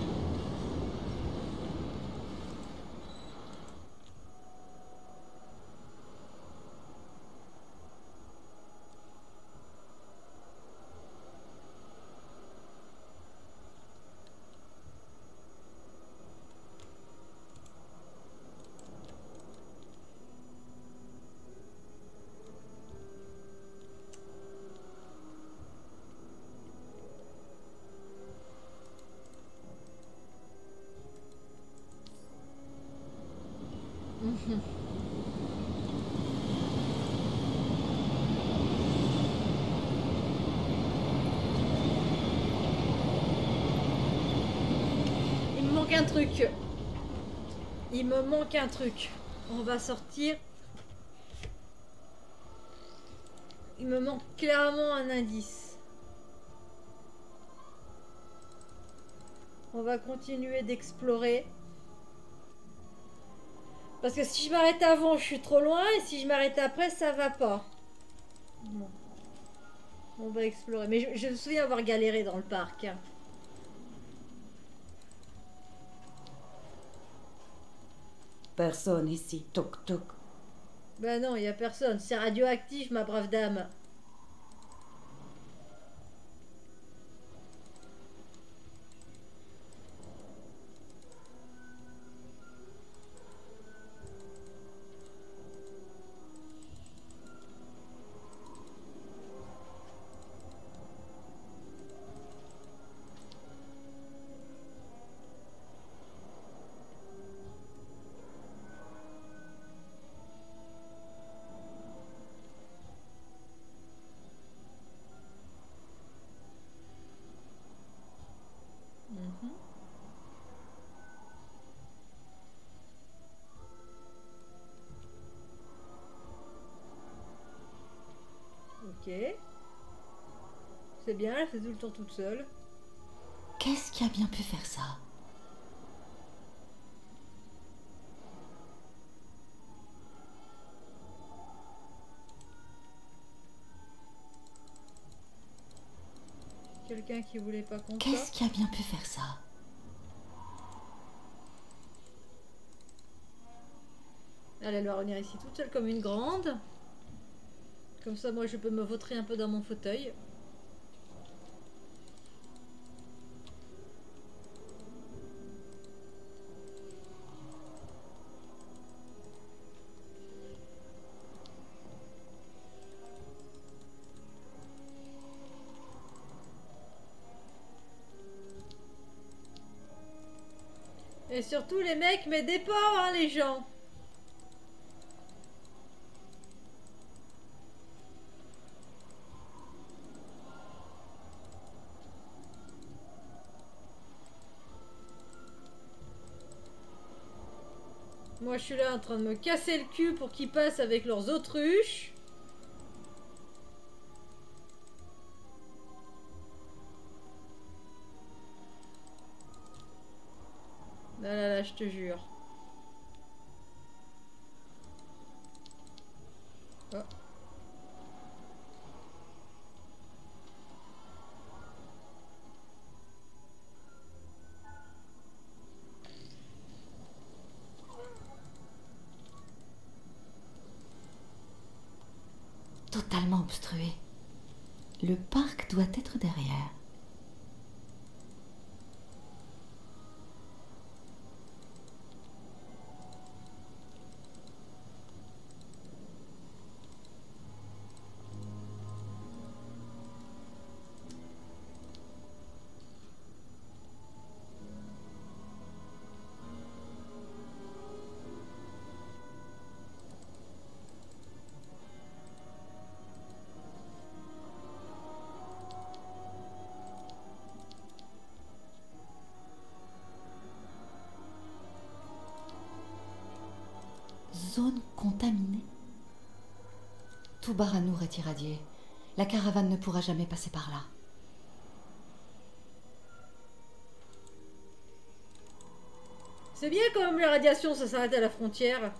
Il me manque un truc. Il me manque un truc. On va sortir. Il me manque clairement un indice. On va continuer d'explorer. Parce que si je m'arrête avant, je suis trop loin. Et si je m'arrête après, ça va pas. Bon. On va explorer. Mais je me souviens avoir galéré dans le parc. Personne ici, toc toc. Bah non, il y a personne. C'est radioactif, ma brave dame. Ok. C'est bien, elle fait tout le temps toute seule. Qu'est-ce qui a bien pu faire ça? Quelqu'un qui voulait pas qu'on Qu'est-ce sorte. qui a bien pu faire ça? Elle va revenir ici toute seule comme une grande. Comme ça, moi, je peux me vautrer un peu dans mon fauteuil. Et surtout, les mecs, m'aidez pas, hein, les gens. Moi, je suis là en train de me casser le cul pour qu'ils passent avec leurs autruches. Là, là, là, je te jure. Oh. Totalement obstrué. Le parc doit être derrière. Zone contaminée. Tout Baranour est irradié. La caravane ne pourra jamais passer par là. C'est bien quand même la radiation, ça s'arrête à la frontière.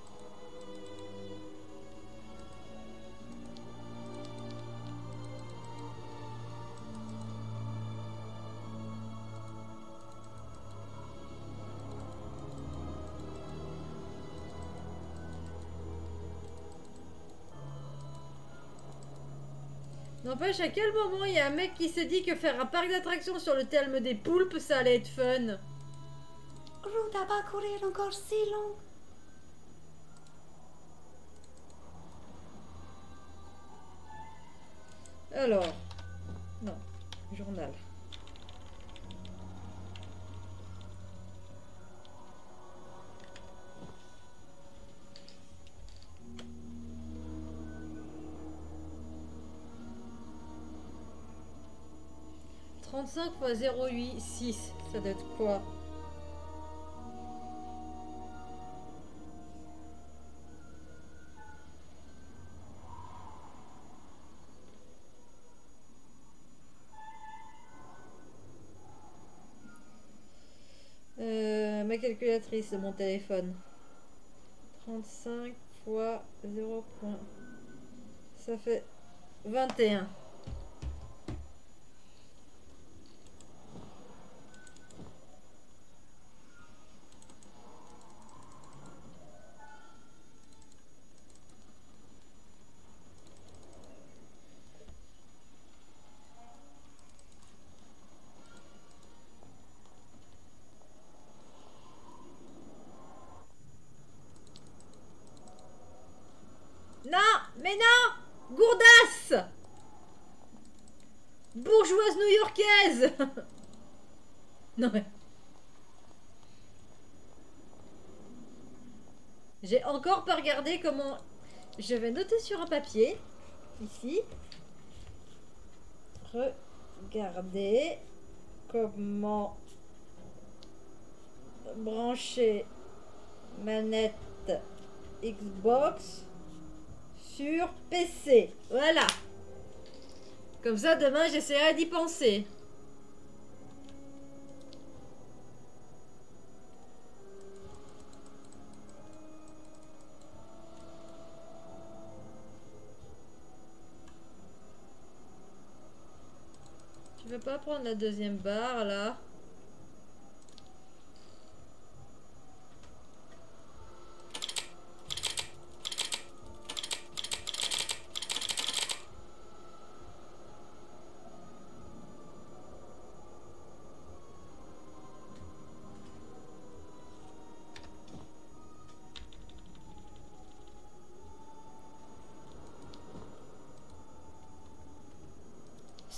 N'empêche, à quel moment il y a un mec qui s'est dit que faire un parc d'attractions sur le thème des poulpes, ça allait être fun? Route à parcourir encore si long. Alors, non, journal. « 35 x 0,8, 6. Ça doit être quoi? Ma calculatrice de mon téléphone. 35 fois 0. Ça fait 21. Non, mais non, gourdasse, bourgeoise new-yorkaise. Non mais... J'ai encore pas regardé comment... Je vais noter sur un papier, ici. Regardez comment brancher manette Xbox sur PC. Voilà. Comme ça, demain, j'essaierai d'y penser. Tu veux pas prendre la deuxième barre, là?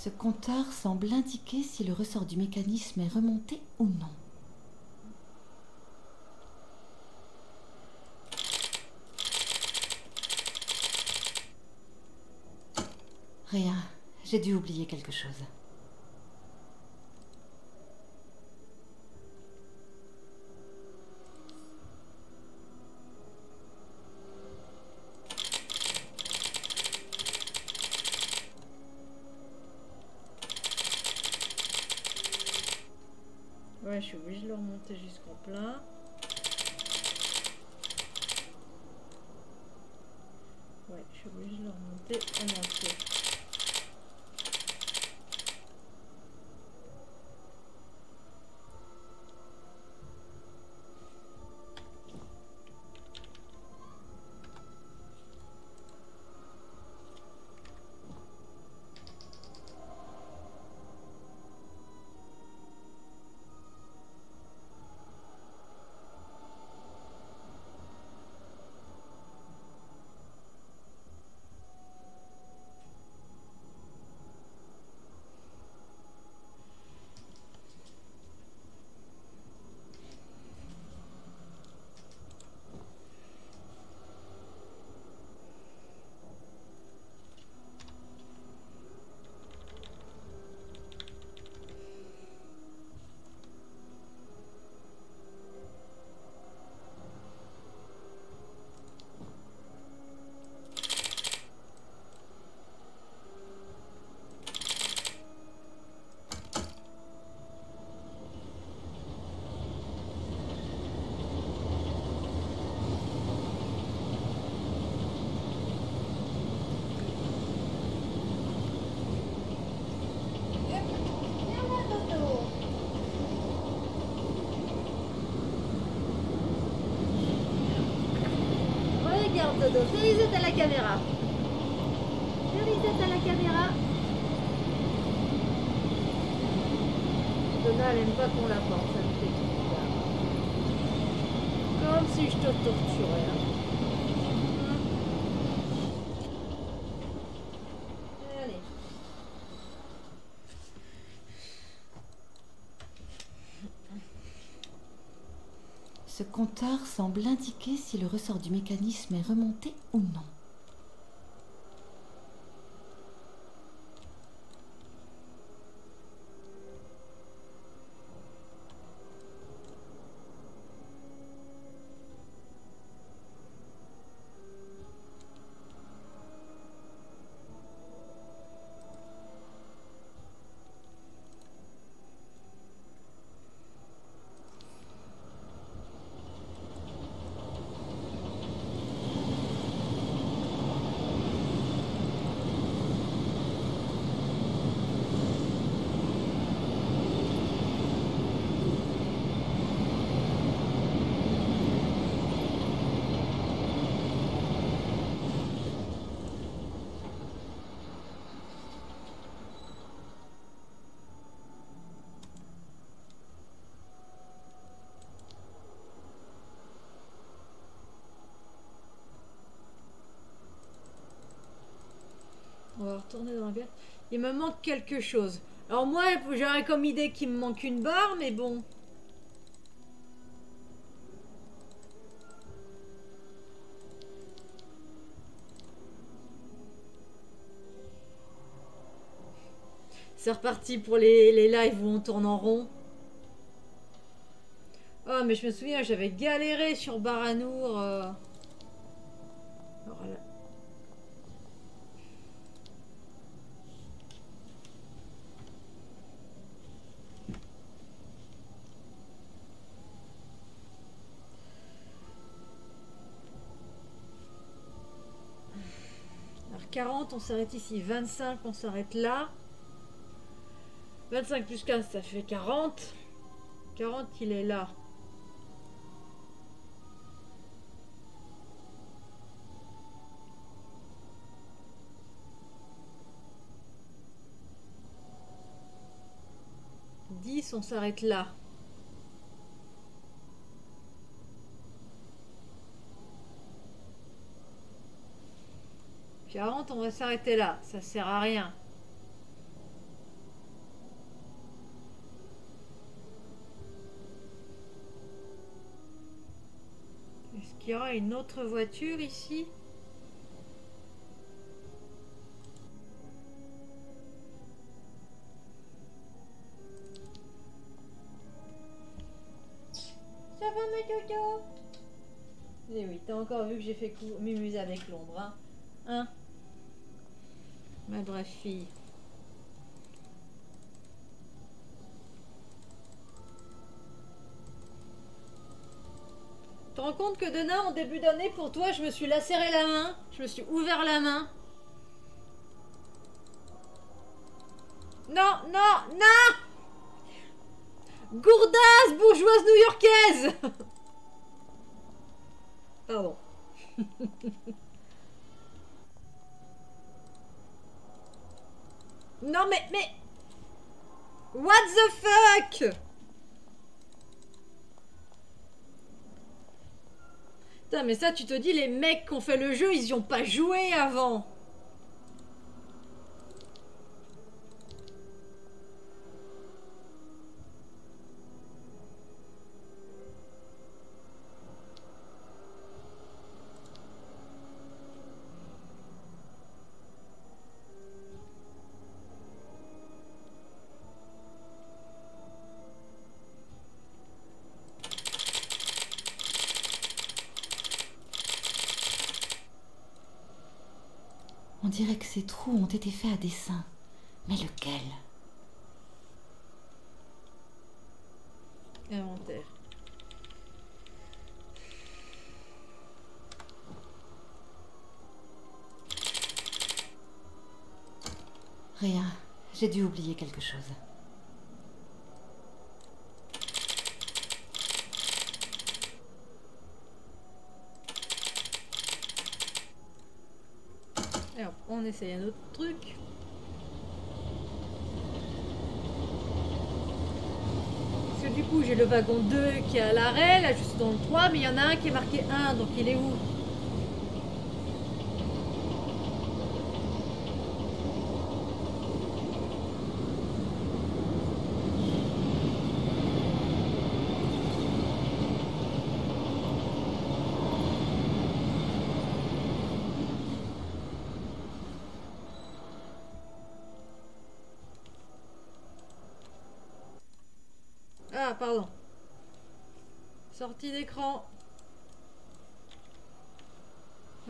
Ce compteur semble indiquer si le ressort du mécanisme est remonté ou non. Rien. J'ai dû oublier quelque chose. Ouais, je suis obligée de le remonter jusqu'en plein. Ouais, je suis obligée de le remonter en entier. Regarde Dodo, fais reset à la caméra. Fais reset à la caméra. Donna, elle aime pas qu'on la porte, ça me fait bizarre. Comme si je te torturais. Hein. Allez. Ce compteur semble indiquer si le ressort du mécanisme est remonté ou non. On va retourner dans la bière. Il me manque quelque chose. Alors moi, j'aurais comme idée qu'il me manque une barre, mais bon. C'est reparti pour les lives où on tourne en rond. Oh, mais je me souviens, j'avais galéré sur Baranour. Alors là. Alors 40, on s'arrête ici. 25, on s'arrête là. 25 plus 15, ça fait 40. 40, il est là. On s'arrête là. « 40, on va s'arrêter là. Ça sert à rien. Est-ce qu'il y aura une autre voiture ici? Ça va ma Jojo? Eh oui, t'as encore vu que j'ai fait m'amuser avec l'ombre, hein? Hein? Ma brave fille. Tu te rends compte que Dena, en début d'année, pour toi, je me suis lacéré la main, je me suis ouvert la main. Non, non, non! Gourdasse, bourgeoise new-yorkaise! Pardon. Non mais... What the fuck? Putain, mais ça, tu te dis, les mecs qui ont fait le jeu, ils y ont pas joué avant. On dirait que ces trous ont été faits à dessein. Mais lequel? Inventaire. Rien. J'ai dû oublier quelque chose. Alors, on essaye un autre truc. Parce que du coup, j'ai le wagon 2 qui est à l'arrêt. Là, je suis dans le 3, mais il y en a un qui est marqué 1. Donc, il est où? Ah, pardon. Sortie d'écran. Ah.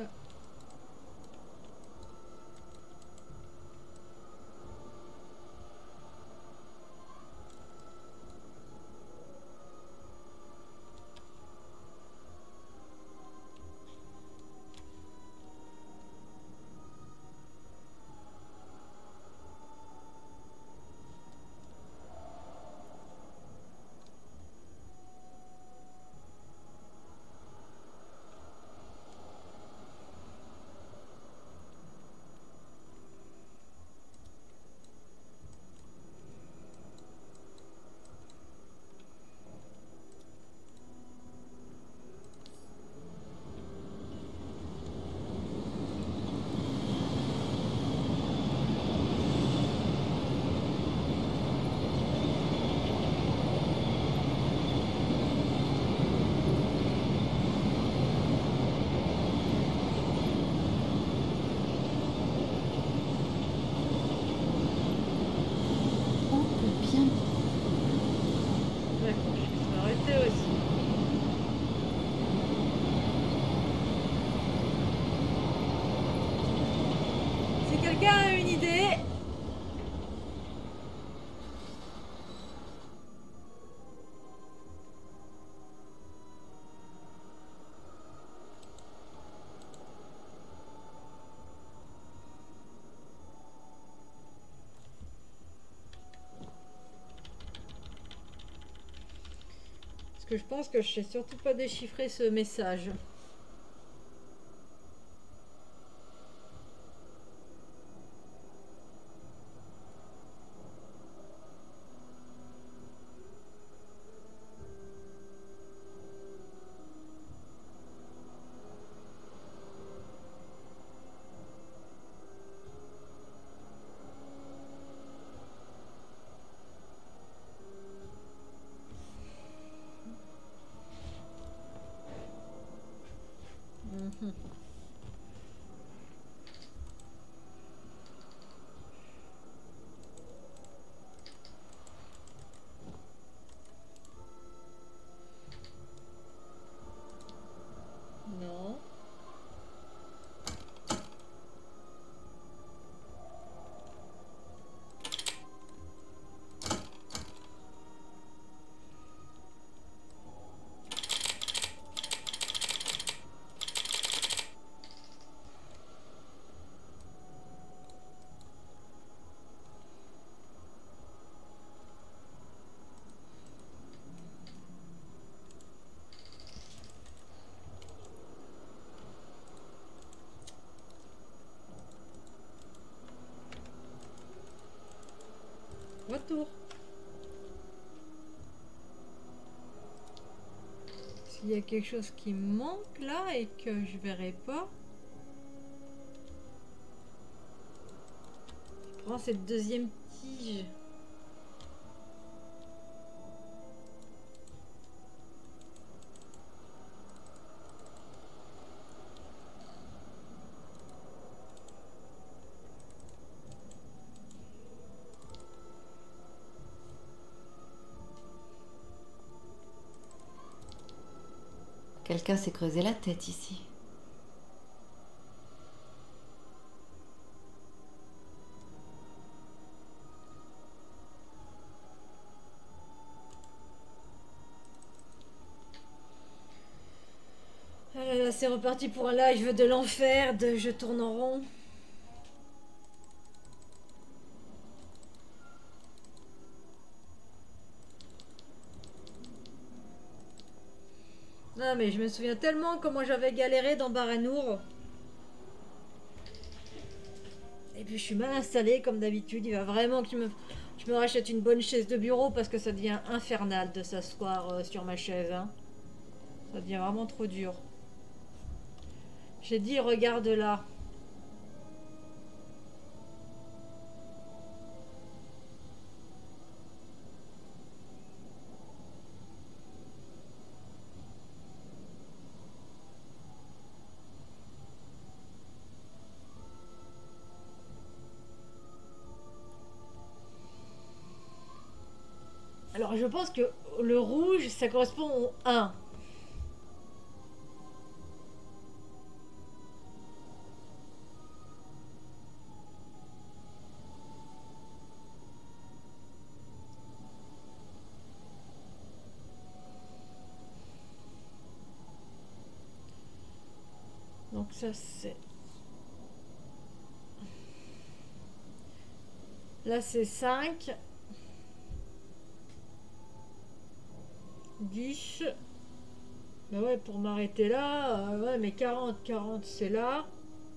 On peut bien... D'accord, je vais m'arrêter aussi. Si quelqu'un a une idée... Parce que je pense que je sais surtout pas déchiffrer ce message. s'il y a quelque chose qui me manque là et que je verrai pas. Je prends cette deuxième tige. Quelqu'un s'est creusé la tête ici. C'est reparti pour un live de l'enfer, de je tourne en rond. Non mais je me souviens tellement comment j'avais galéré dans Baranour. Et puis je suis mal installée comme d'habitude. Il va vraiment que je me rachète une bonne chaise de bureau parce que ça devient infernal de s'asseoir sur ma chaise. Hein. Ça devient vraiment trop dur. J'ai dit regarde là. Alors je pense que le rouge ça correspond au 1. Donc ça c'est... Là c'est 5. 10. Bah ouais, pour m'arrêter là, ouais, mais 40 c'est là.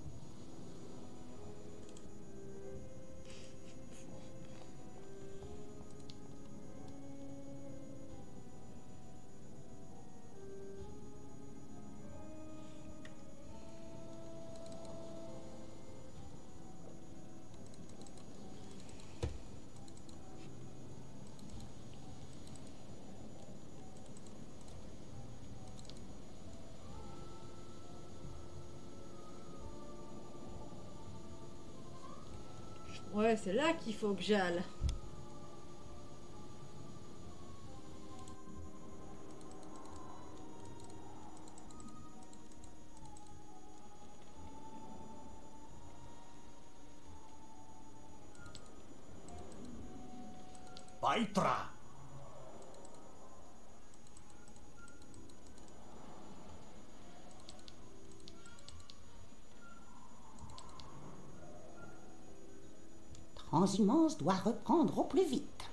Ouais, c'est là qu'il faut que j'aille. Paitra! Transhumance doit reprendre au plus vite.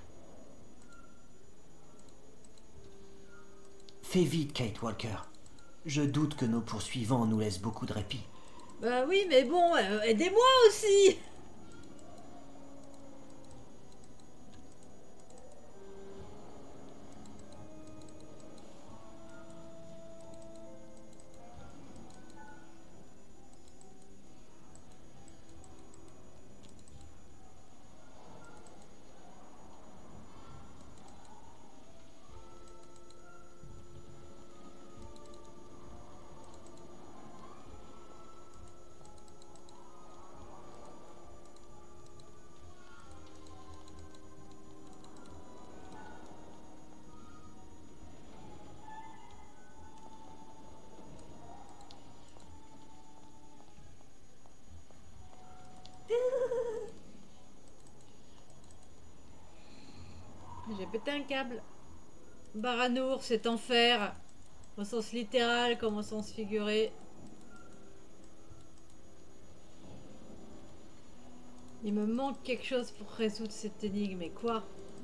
Fais vite, Kate Walker. Je doute que nos poursuivants nous laissent beaucoup de répit. Bah oui, mais bon, aidez-moi aussi. J'ai pété un câble. Baranour, c'est enfer. Au sens littéral comme au sens figuré. Il me manque quelque chose pour résoudre cette énigme, mais quoi?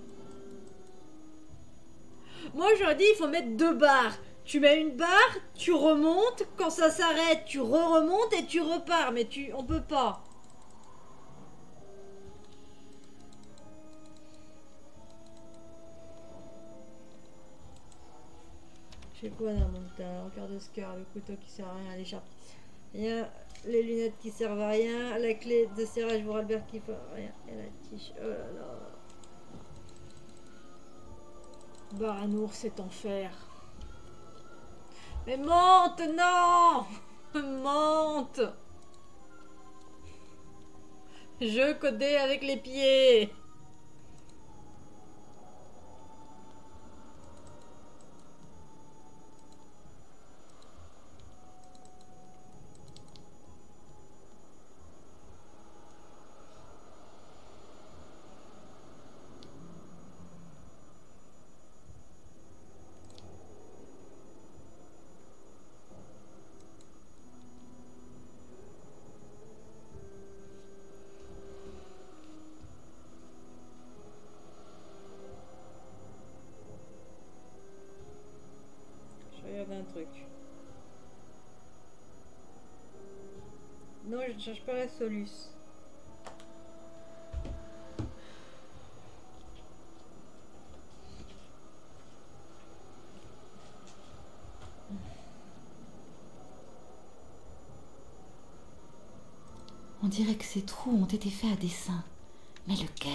Moi j'aurais dit il faut mettre 2 barres. Tu mets une barre, tu remontes, quand ça s'arrête, tu remontes et tu repars, mais on peut pas. J'ai quoi dans mon tas? Encart de scar, le couteau qui sert à rien, l'écharpe. Rien, les lunettes qui servent à rien, la clé de serrage pour Albert qui fait rien, et la tige. Oh là là. Baranour, cet enfer. Mais monte, non! Monte! Je codais avec les pieds. Un truc. Non, je ne cherche pas la soluce. On dirait que ces trous ont été faits à dessein. Mais lequel?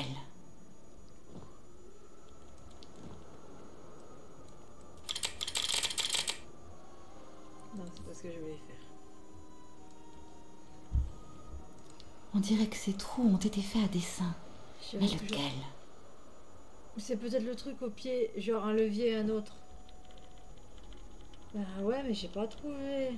Non, c'est pas ce que je voulais faire. On dirait que ces trous ont été faits à dessein. Mais lequel? C'est peut-être le truc au pied, genre un levier et un autre. Bah ouais, mais j'ai pas trouvé.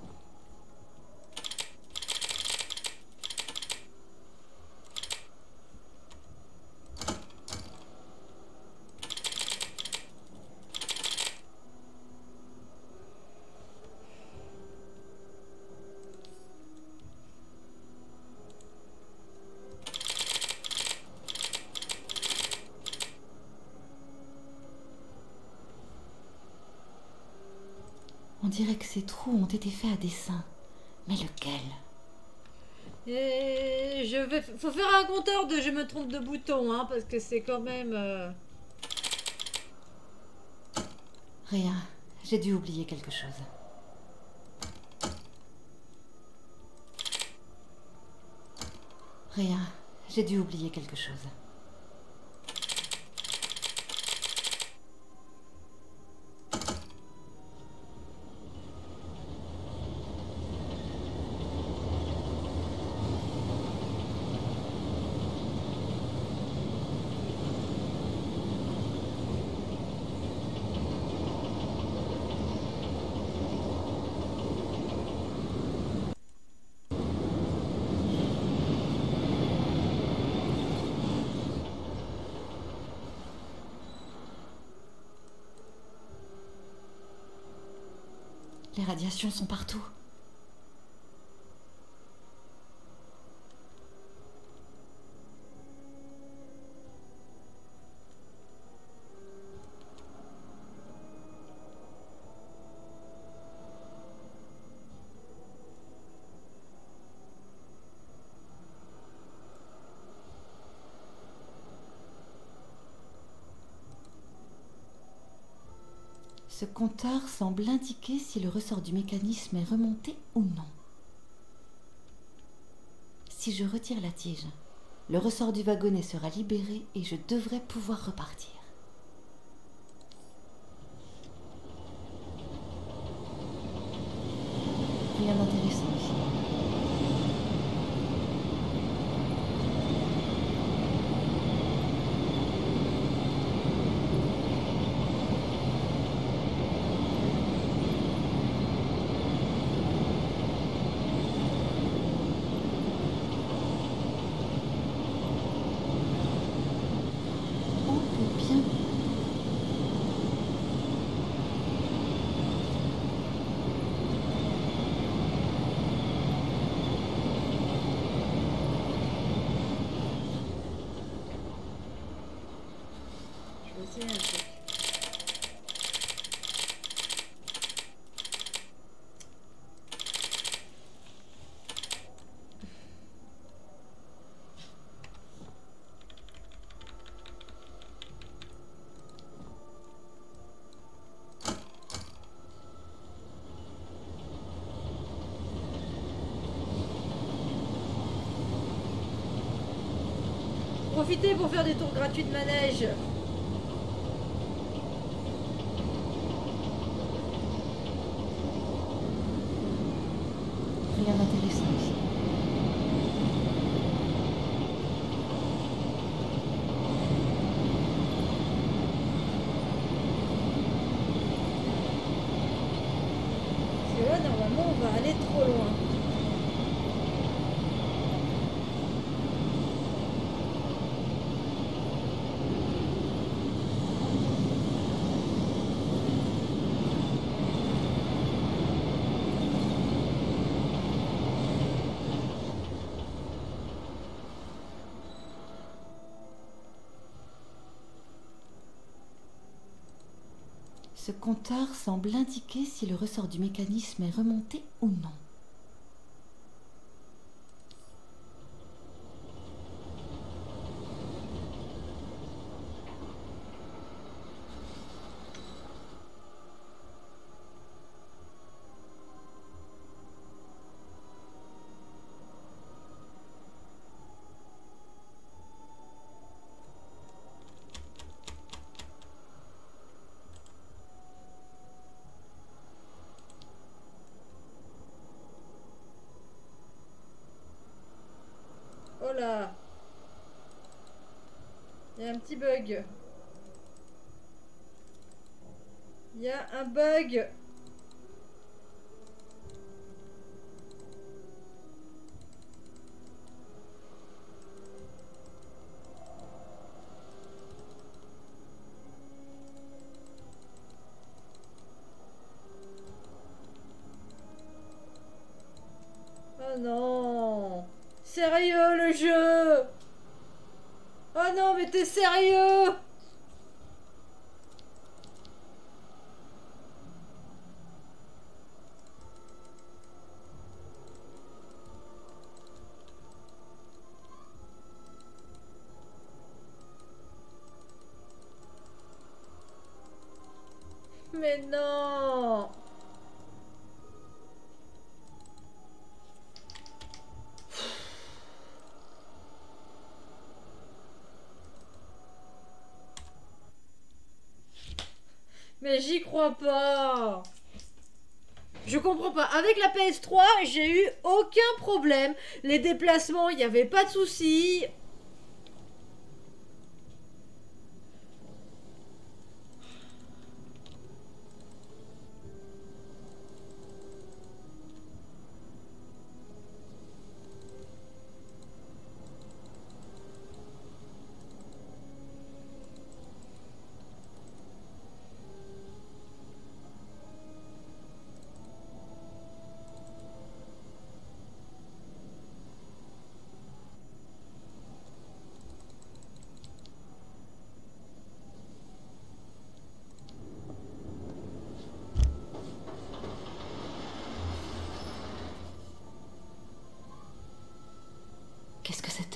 On dirait que ces trous ont été faits à dessein. Mais lequel? Et je vais... Faut faire un compteur de je me trompe de bouton, hein, parce que c'est quand même... Rien. J'ai dû oublier quelque chose. Rien. J'ai dû oublier quelque chose. Les radiations sont partout. Ce compteur semble indiquer si le ressort du mécanisme est remonté ou non. Si je retire la tige, le ressort du wagonnet sera libéré et je devrais pouvoir repartir. Rien d'intéressant ici. C'est un truc. profiter pour faire des tours gratuits de manège. Rien d'intéressant ici. Parce que là, normalement, on va aller trop loin. Ce compteur semble indiquer si le ressort du mécanisme est remonté ou non. Oh là! Il y a un petit bug. Il y a un bug. Oh non! Sérieux le jeu! Oh non, mais t'es sérieux? Mais non! Mais j'y crois pas. Je comprends pas. Avec la PS3, j'ai eu aucun problème. Les déplacements, il n'y avait pas de soucis. Qu'est-ce que c'était?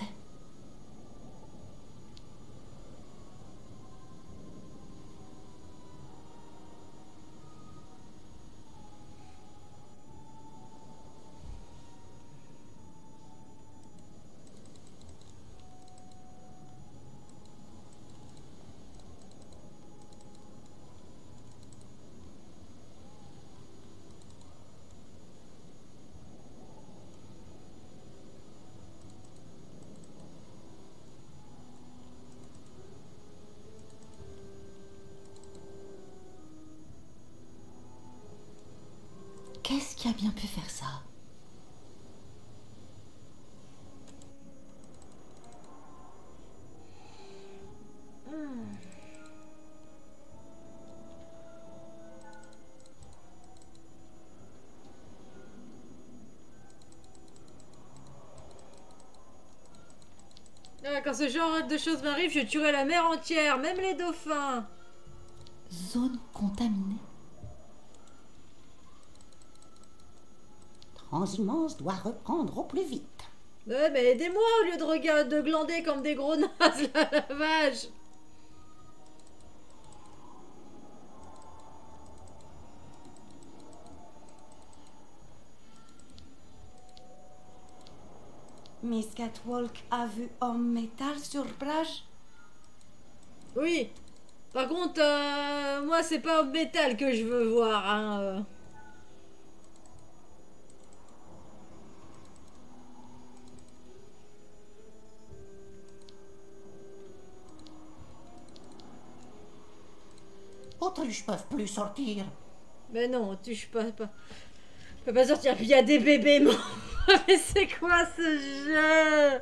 Qu'est-ce qui a bien pu faire ça? Ah, quand ce genre de choses m'arrive, je tuerai la mer entière, même les dauphins. Zone contaminée. Transhumance doit reprendre au plus vite. Ouais, mais aidez-moi au lieu de regarder, de glander comme des gros nazes, la vache. Miss Catwalk a vu homme métal sur plage? Oui. Par contre, moi, c'est pas au métal que je veux voir, hein. Autruches peuvent plus sortir. Mais non, tu je peux pas sortir. Puis il y a des bébés morts. Mais c'est quoi ce jeu?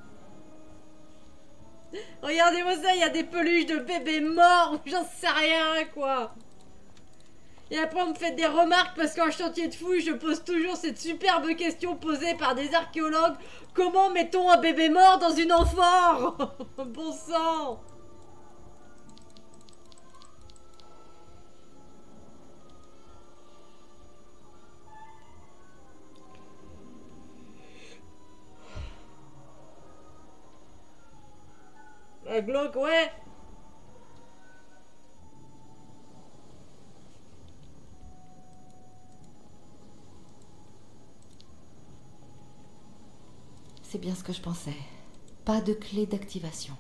Regardez-moi ça, il y a des peluches de bébés morts. J'en sais rien, quoi. Et après, on me fait des remarques parce qu'en chantier de fouilles, je pose toujours cette superbe question posée par des archéologues. Comment mettons un bébé mort dans une amphore? Bon sang. Glauque, ouais. C'est bien ce que je pensais. Pas de clé d'activation.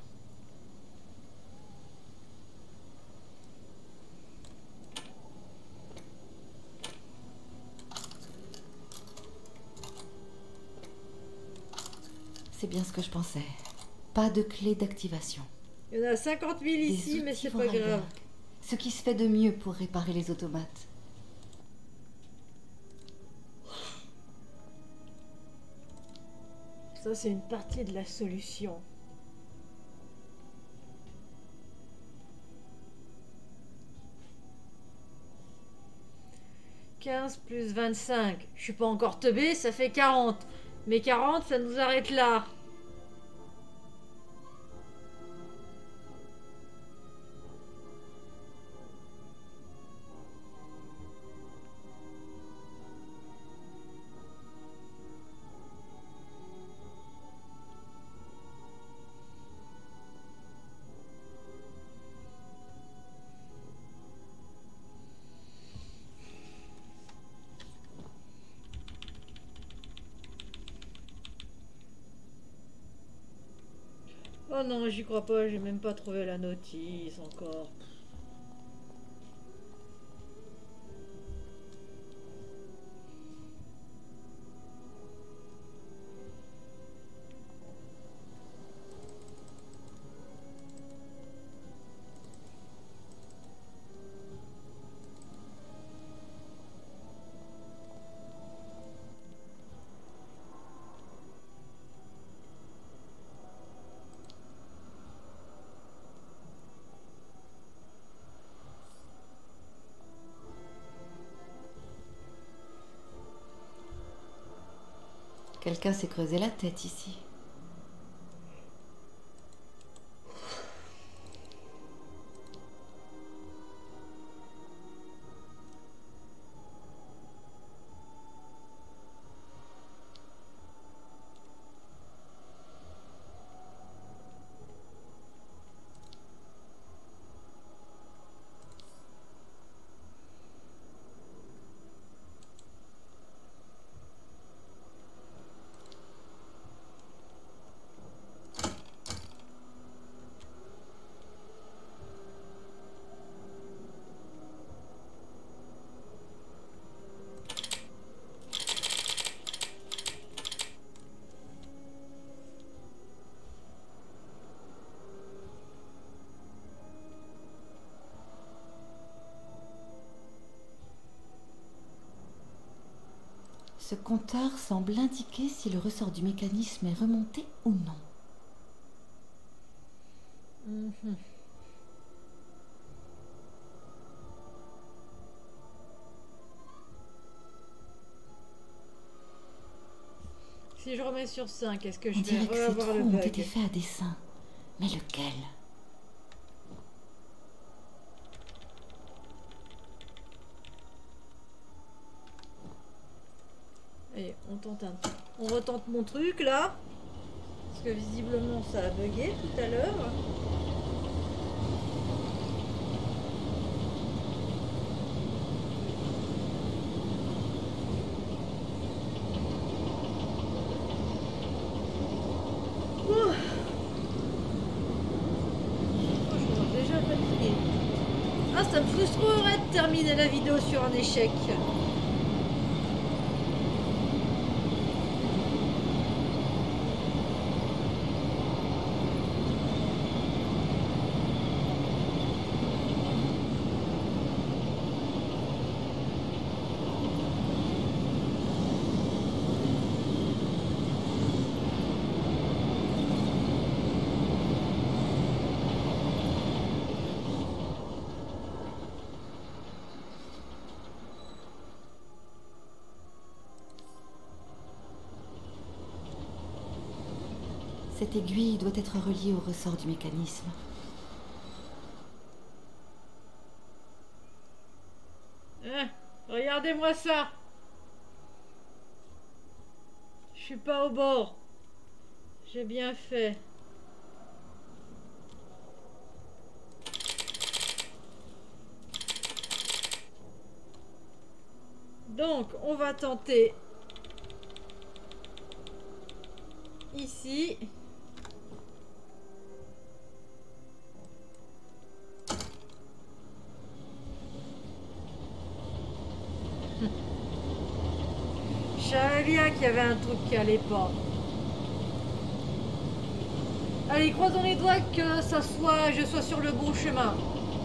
C'est bien ce que je pensais. Pas de clé d'activation. Il y en a 50 000 ici, mais c'est pas grave. Ce qui se fait de mieux pour réparer les automates. Ça, c'est une partie de la solution. « 15 plus 25. Je suis pas encore teubé, ça fait 40. Mais 40, ça nous arrête là. » Oh non, j'y crois pas, j'ai même pas trouvé la notice encore. Quelqu'un s'est creusé la tête ici. Ce compteur semble indiquer si le ressort du mécanisme est remonté ou non. Si je remets sur 5, est-ce que je On vais dirait que ces revoir trous le ont bug? été faits à dessein. Mais lequel? Allez, on retente mon truc là. Parce que visiblement ça a bugué tout à l'heure. Ah, ça me frustrerait de terminer la vidéo sur un échec. Cette aiguille doit être reliée au ressort du mécanisme. Regardez-moi ça. Je suis pas au bord. J'ai bien fait. Donc, on va tenter ici. Je savais bien qu'il y avait un truc qui allait pas. Allez, croisons les doigts que je sois sur le bon chemin.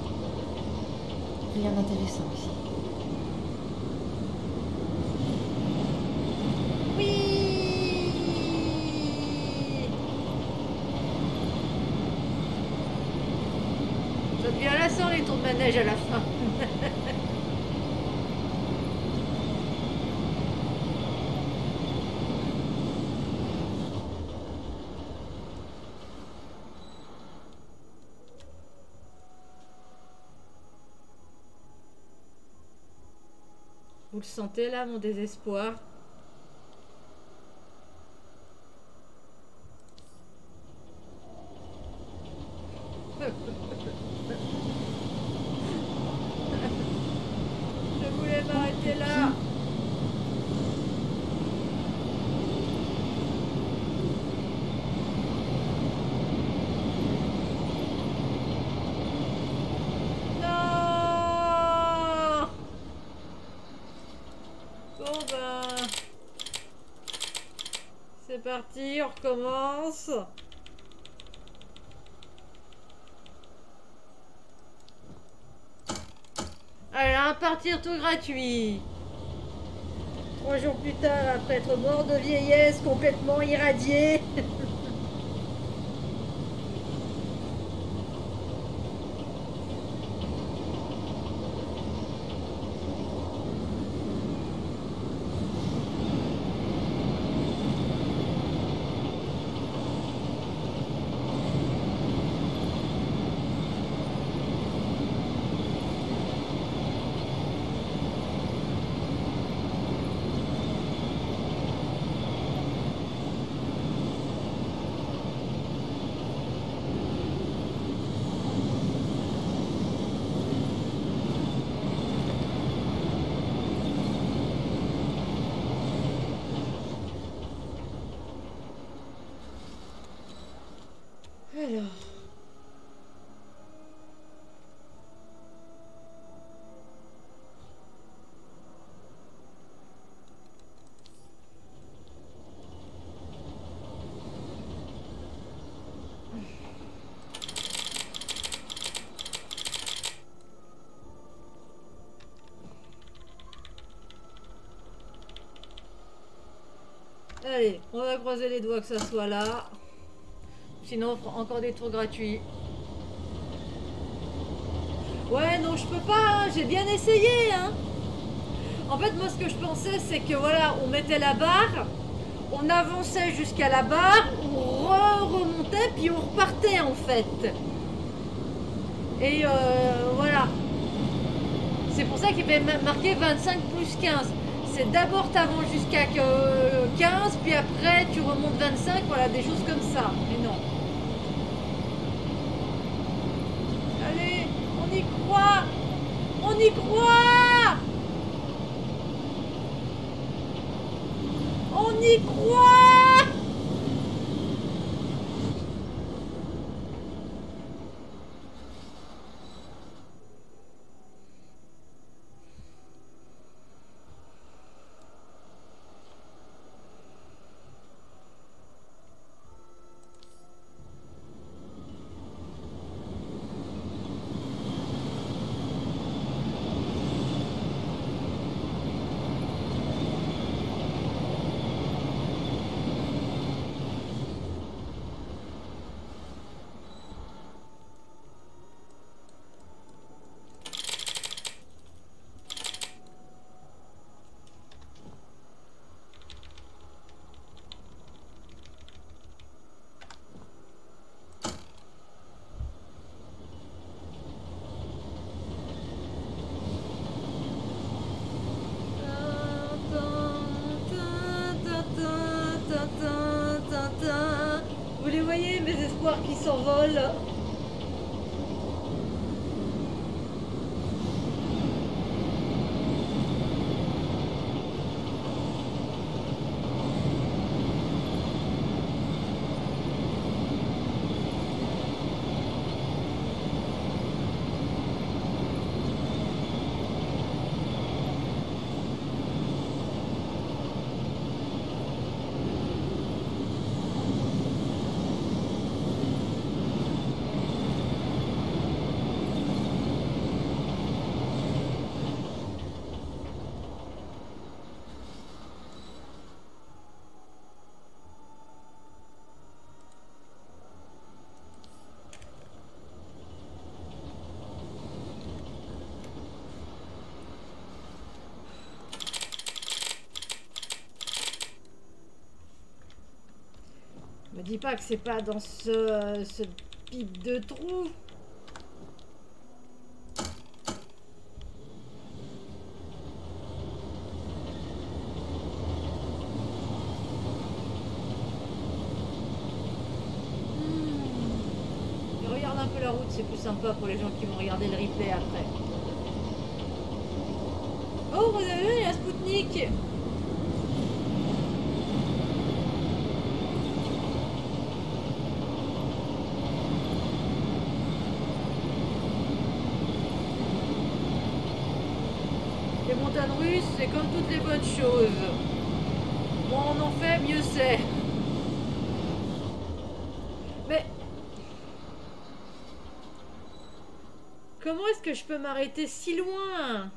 Rien d'intéressant ici. Oui. Ça devient lassant les tours de manège à la fin. Vous le sentez là, mon désespoir? Je voulais m'arrêter là. Non. Bon ben... C'est parti, on recommence. Allez, un partir tout gratuit. 3 jours plus tard, après être mort de vieillesse, complètement irradié. Alors... Allez, on va croiser les doigts que ça soit là. Sinon, on fera encore des tours gratuits. Ouais, non, je peux pas, hein, j'ai bien essayé, hein. En fait, moi, ce que je pensais, c'est que, voilà, on mettait la barre, on avançait jusqu'à la barre, on remontait, puis on repartait, en fait. Et voilà. C'est pour ça qu'il y avait marqué 25 plus 15. C'est d'abord t'avances jusqu'à 15, puis après tu remontes 25, voilà, des choses comme ça. Mais non. Allez, on y croit! On y croit! On y croit! s'envole. Me dis pas que c'est pas dans ce pic de trou. Je regarde un peu la route, c'est plus sympa pour les gens qui vont regarder le replay après. Oh, vous avez vu, il y a Spoutnik. Les montagnes russes, c'est comme toutes les bonnes choses. Moins on en fait, mieux c'est. Mais comment est-ce que je peux m'arrêter si loin?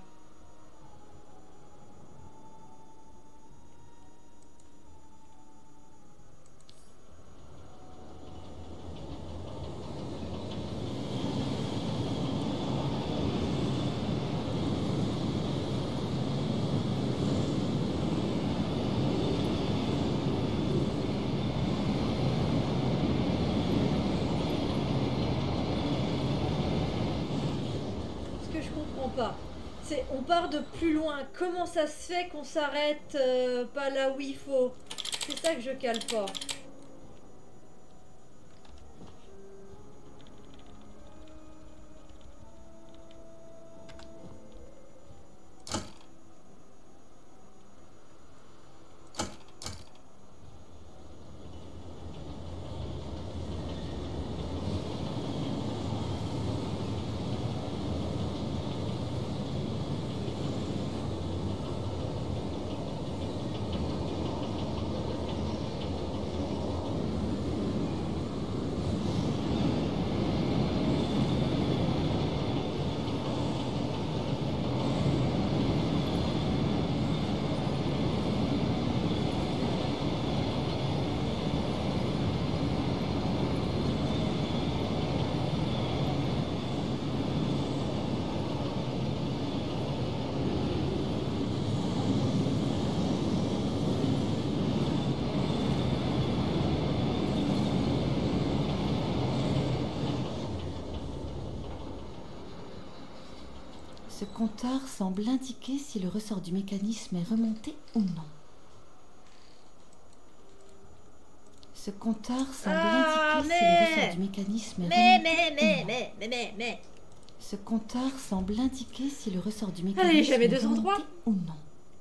Pas. On part de plus loin. Comment ça se fait qu'on s'arrête pas là où il faut? C'est ça que je cale pas. Ce compteur semble indiquer si le ressort du mécanisme est remonté ou non. Ce compteur semble indiquer si le ressort du mécanisme est remonté ou non. Ce compteur semble indiquer si le ressort du mécanisme Allez, j'avais est 203 remonté ou non.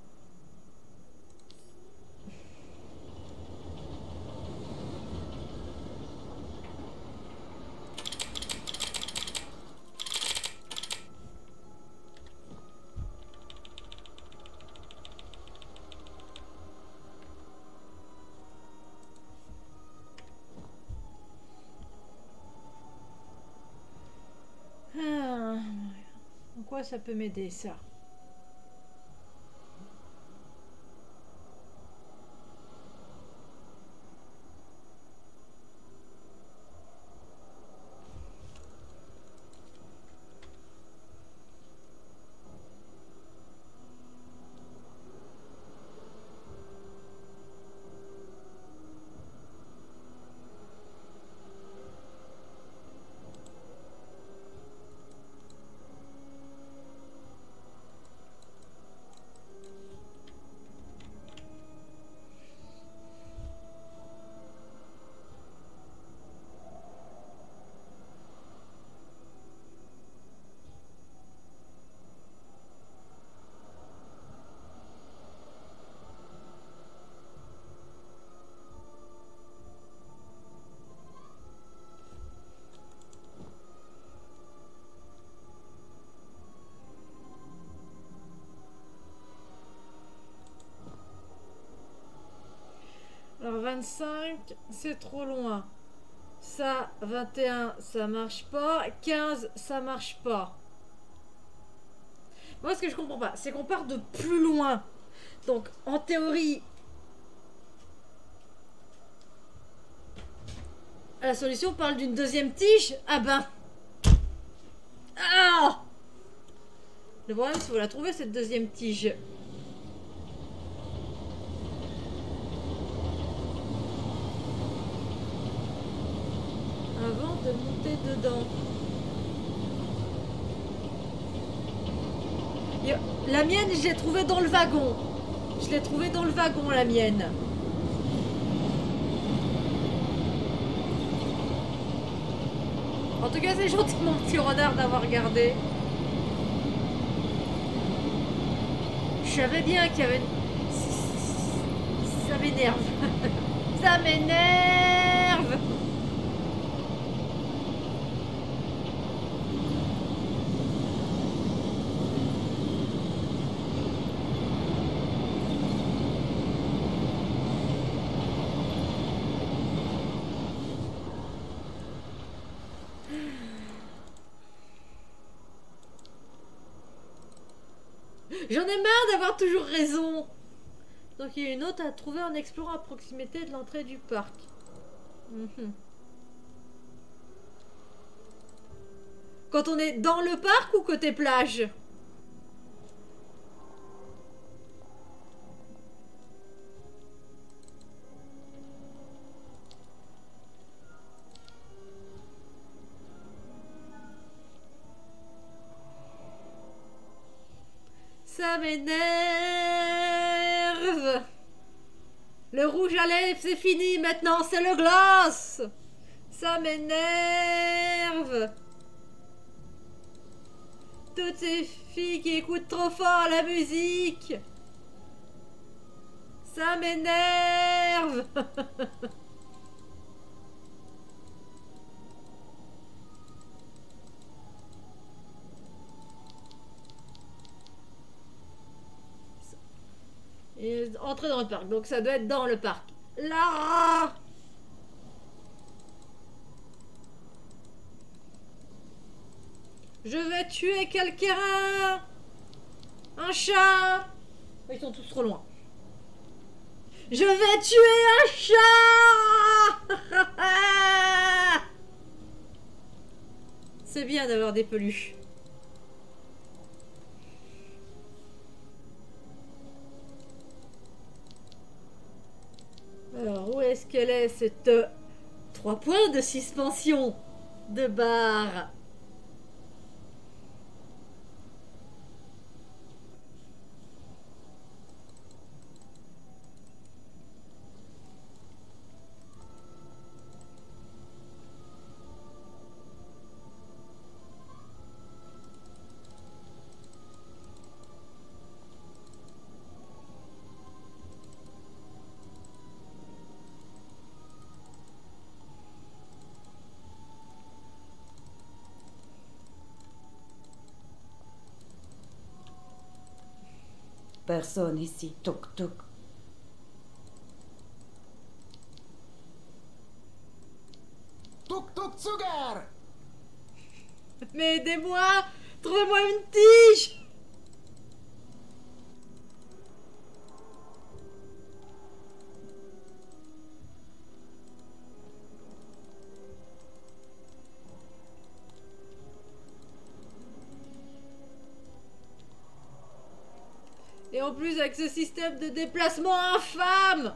En quoi ça peut m'aider ça? 25, c'est trop loin. Ça, 21, ça marche pas. 15, ça marche pas. Moi, ce que je comprends pas, c'est qu'on part de plus loin. Donc, en théorie, la solution parle d'une deuxième tige. Ah ben. Ah! Le problème, c'est qu'il faut la trouver, cette deuxième tige. Avant de monter dedans. La mienne, je l'ai trouvée dans le wagon. Je l'ai trouvée dans le wagon, la mienne. En tout cas, c'est gentil, mon petit renard, d'avoir regardé. Je savais bien qu'il y avait... Ça m'énerve. Ça m'énerve. J'en ai marre d'avoir toujours raison. Donc il y a une note à trouver en explorant à proximité de l'entrée du parc. Quand on est dans le parc ou côté plage? Ça m'énerve. Le rouge à lèvres, c'est fini. Maintenant, c'est le gloss. Ça m'énerve. Toutes ces filles qui écoutent trop fort la musique. Ça m'énerve. Et entrer dans le parc, donc ça doit être dans le parc. Là! Je vais tuer quelqu'un! Un chat! Ils sont tous trop loin. Je vais tuer un chat! C'est bien d'avoir des peluches. Alors, où est-ce qu'elle est, cette 3 points de suspension de barre? Personne ici. Toc toc. Tuk tuk sugar. Mais aidez-moi! Trouvez-moi une tige! Et en plus avec ce système de déplacement infâme!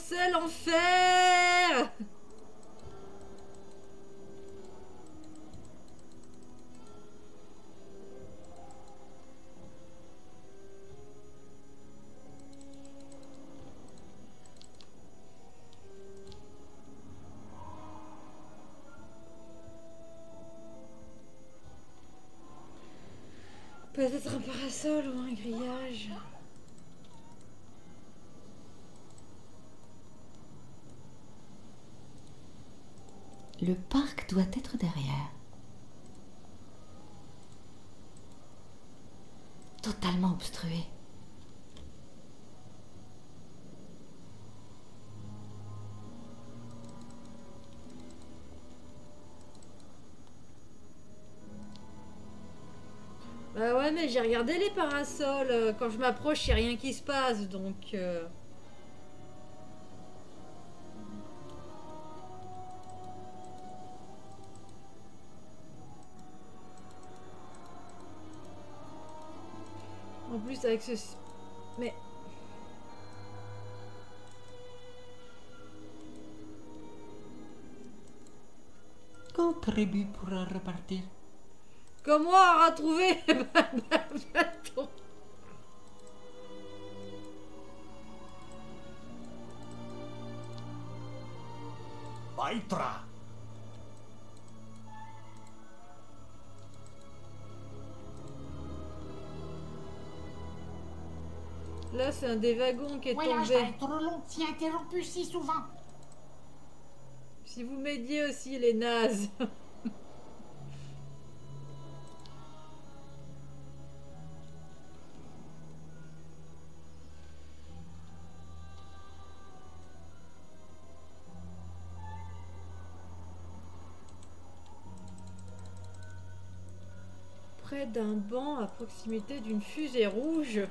C'est l'enfer. Peut-être un parasol ou un grillage. Le parc doit être derrière. Totalement obstrué. Bah ouais, mais j'ai regardé les parasols. Quand je m'approche, il n'y a rien qui se passe, donc... En plus, avec ce... Mais... Quand Trébu pourra repartir? Comment on a trouvé le bâton? Paitra! Là, c'est un des wagons qui est Voyage tombé. va être long si interrompu si souvent. Si vous m'aidiez aussi, les nazes. Près d'un banc à proximité d'une fusée rouge.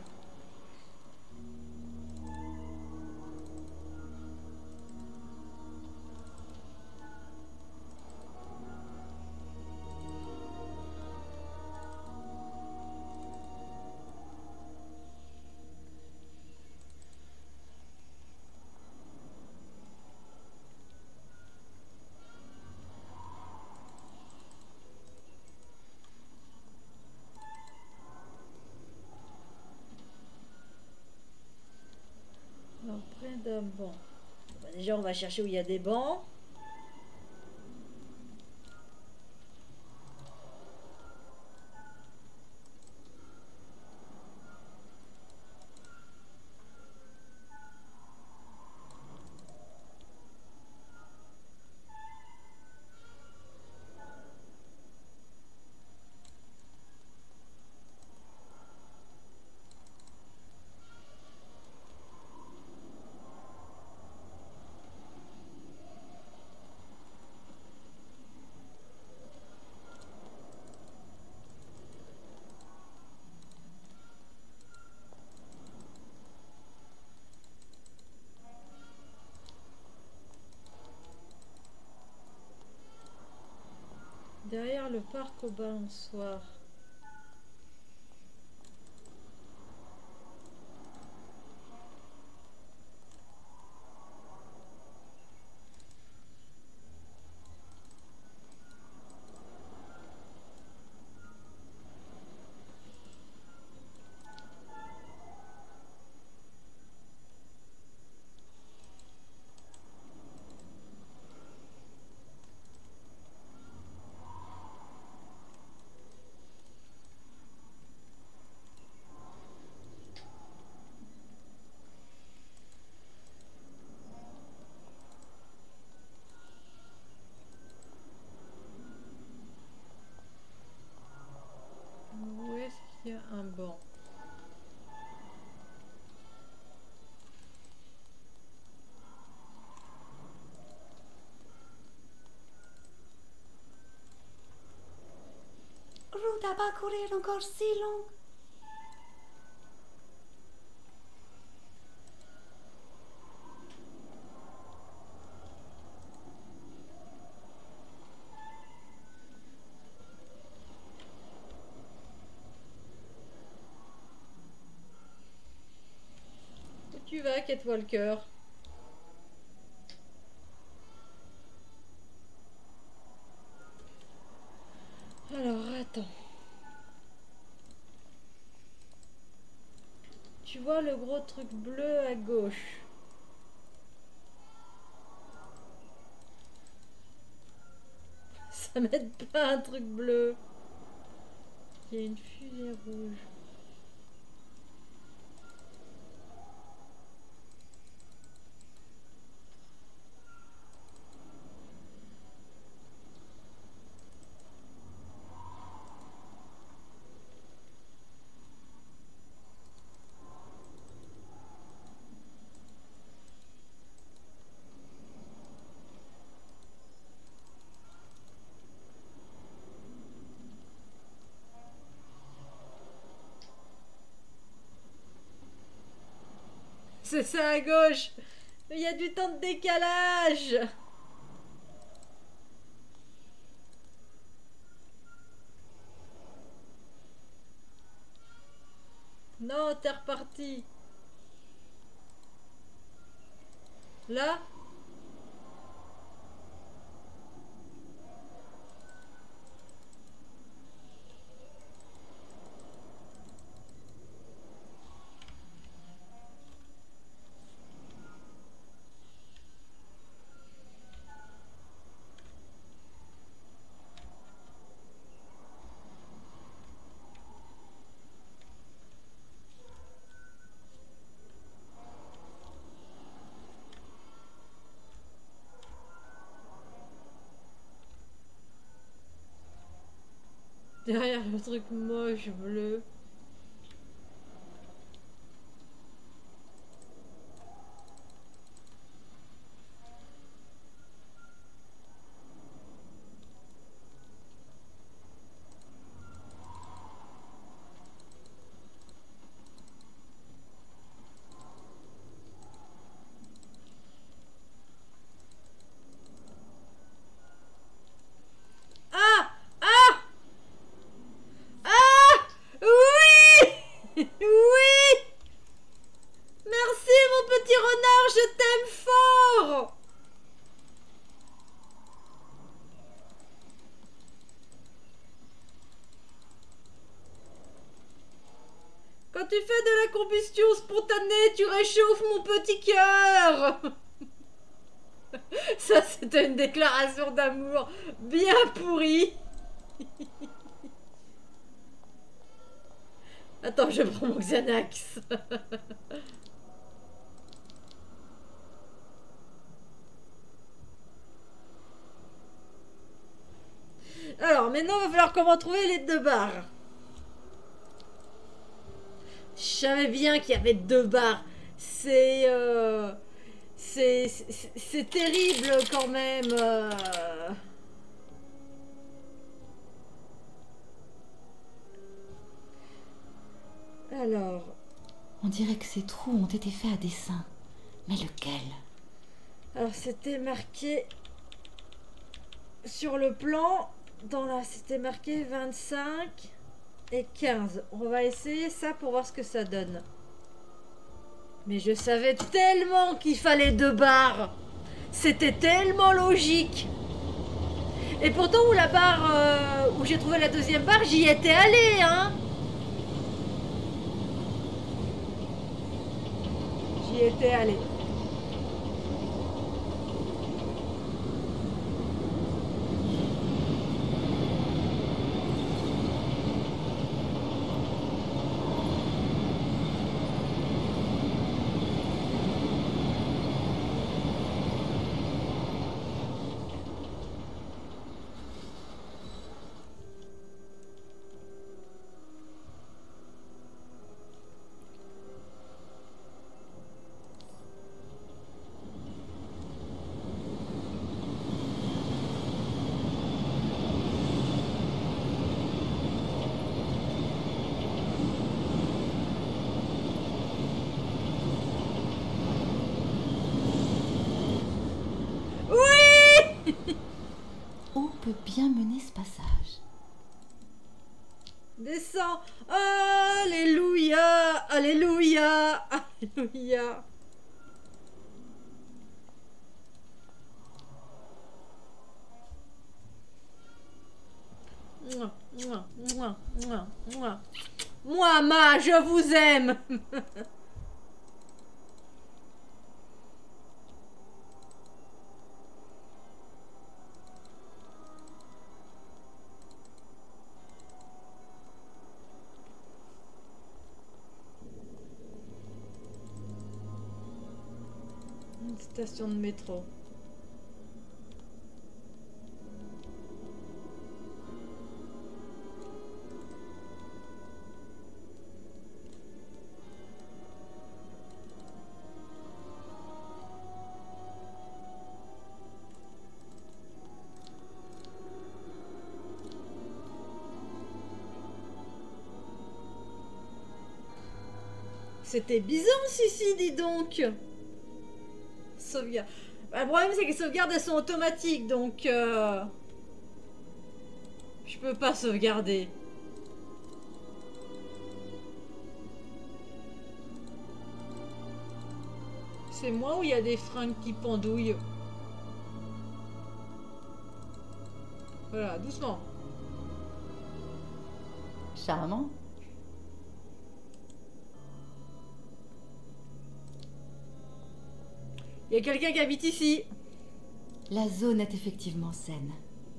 Alors, près d'un banc. Bah, déjà, on va chercher où il y a des bancs. Derrière le parc aux balançoires. Où est-ce qu'il y a un banc? Route à parcourir encore si longue. Où tu vas, Kate Walker? Attends. Tu vois le gros truc bleu à gauche? Ça m'aide pas un truc bleu. Il y a une fusée rouge. C'est ça à gauche. Il y a du temps de décalage. Non, t'es reparti. Là? Derrière le truc moche bleu. Ah! Ah! Ah! Oui! Oui! Merci mon petit renard, je t'aime fort! Quand tu fais de la combustion spontanée, tu réchauffes mon petit cœur. Ça, c'était une déclaration d'amour bien pourrie. Attends, je prends mon Xanax. Alors, maintenant, il va falloir comment trouver les 2 barres. Je savais bien qu'il y avait 2 barres. C'est terrible quand même. Alors. On dirait que ces trous ont été faits à dessein. Mais lequel? Alors, c'était marqué sur le plan. C'était marqué 25 et 15. On va essayer ça pour voir ce que ça donne. Mais je savais tellement qu'il fallait 2 barres. C'était tellement logique. Et pourtant, où la barre, où j'ai trouvé la 2e barre, j'y étais allée, hein. J'y étais allée. Peut bien mener ce passage. Descends. Alléluia. Alléluia. Alléluia. Mouah. Mouah, mouah, mouah, mouah. Moi, Ma, je vous aime. Une station de métro. C'était Byzance ici, dis donc. Sauvegarde. Bah, le problème, c'est que les sauvegardes, elles sont automatiques, donc... Je peux pas sauvegarder. C'est moi ou il y a des fringues qui pendouillent? Voilà, doucement. Charmant. Il y a quelqu'un qui habite ici. La zone est effectivement saine.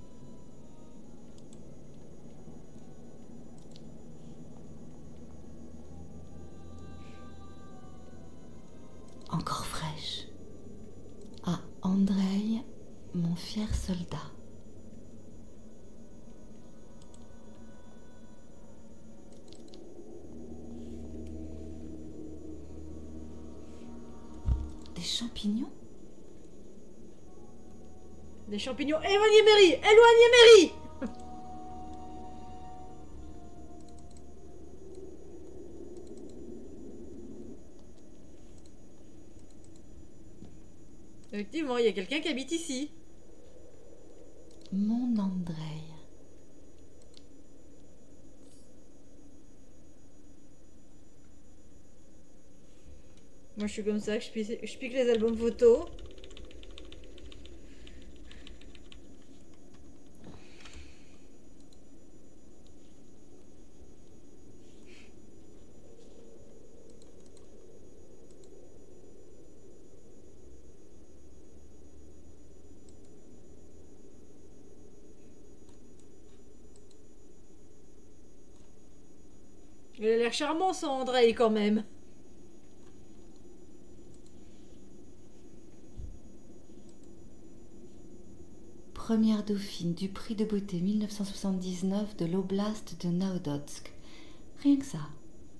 Encore fraîche. À Andrei, mon fier soldat. Des champignons? Des champignons. Éloignez Mary! Éloignez Mary! Effectivement, il y a quelqu'un qui habite ici. Mon Andrei. Moi, je suis comme ça, que je pique les albums photos. Il a l'air charmant, ça, André, quand même. Première dauphine du prix de beauté 1979 de l'oblast de Naodotsk. Rien que ça.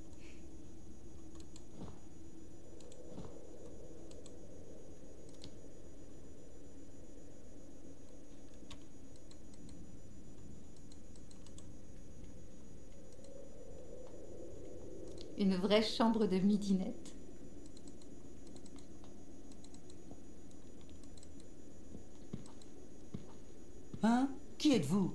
Une vraie chambre de midinette. Hein? Qui êtes-vous?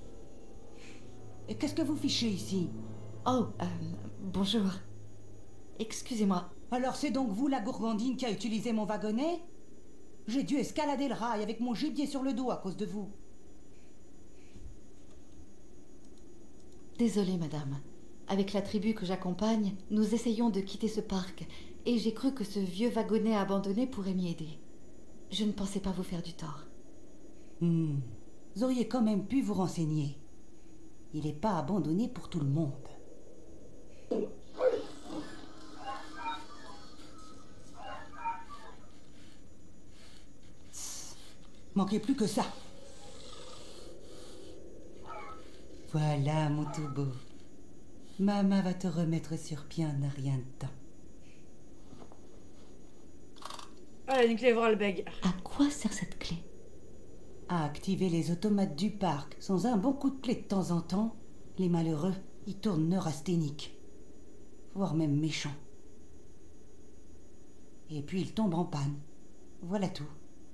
Et qu'est-ce que vous fichez ici? Oh, bonjour. Excusez-moi. Alors c'est donc vous la gourgandine qui a utilisé mon wagonnet? J'ai dû escalader le rail avec mon gibier sur le dos à cause de vous. Désolée, madame. Avec la tribu que j'accompagne, nous essayons de quitter ce parc, et j'ai cru que ce vieux wagonnet abandonné pourrait m'y aider. Je ne pensais pas vous faire du tort. Vous auriez quand même pu vous renseigner. Il n'est pas abandonné pour tout le monde. Manquez plus que ça. Voilà, mon tout beau. Maman va te remettre sur pied en un rien de temps. Allez, une clé Vorarlberg. À quoi sert cette clé? À activer les automates du parc. Sans un bon coup de clé de temps en temps, les malheureux, ils tournent neurasthéniques. Voire même méchants. Et puis ils tombent en panne. Voilà tout.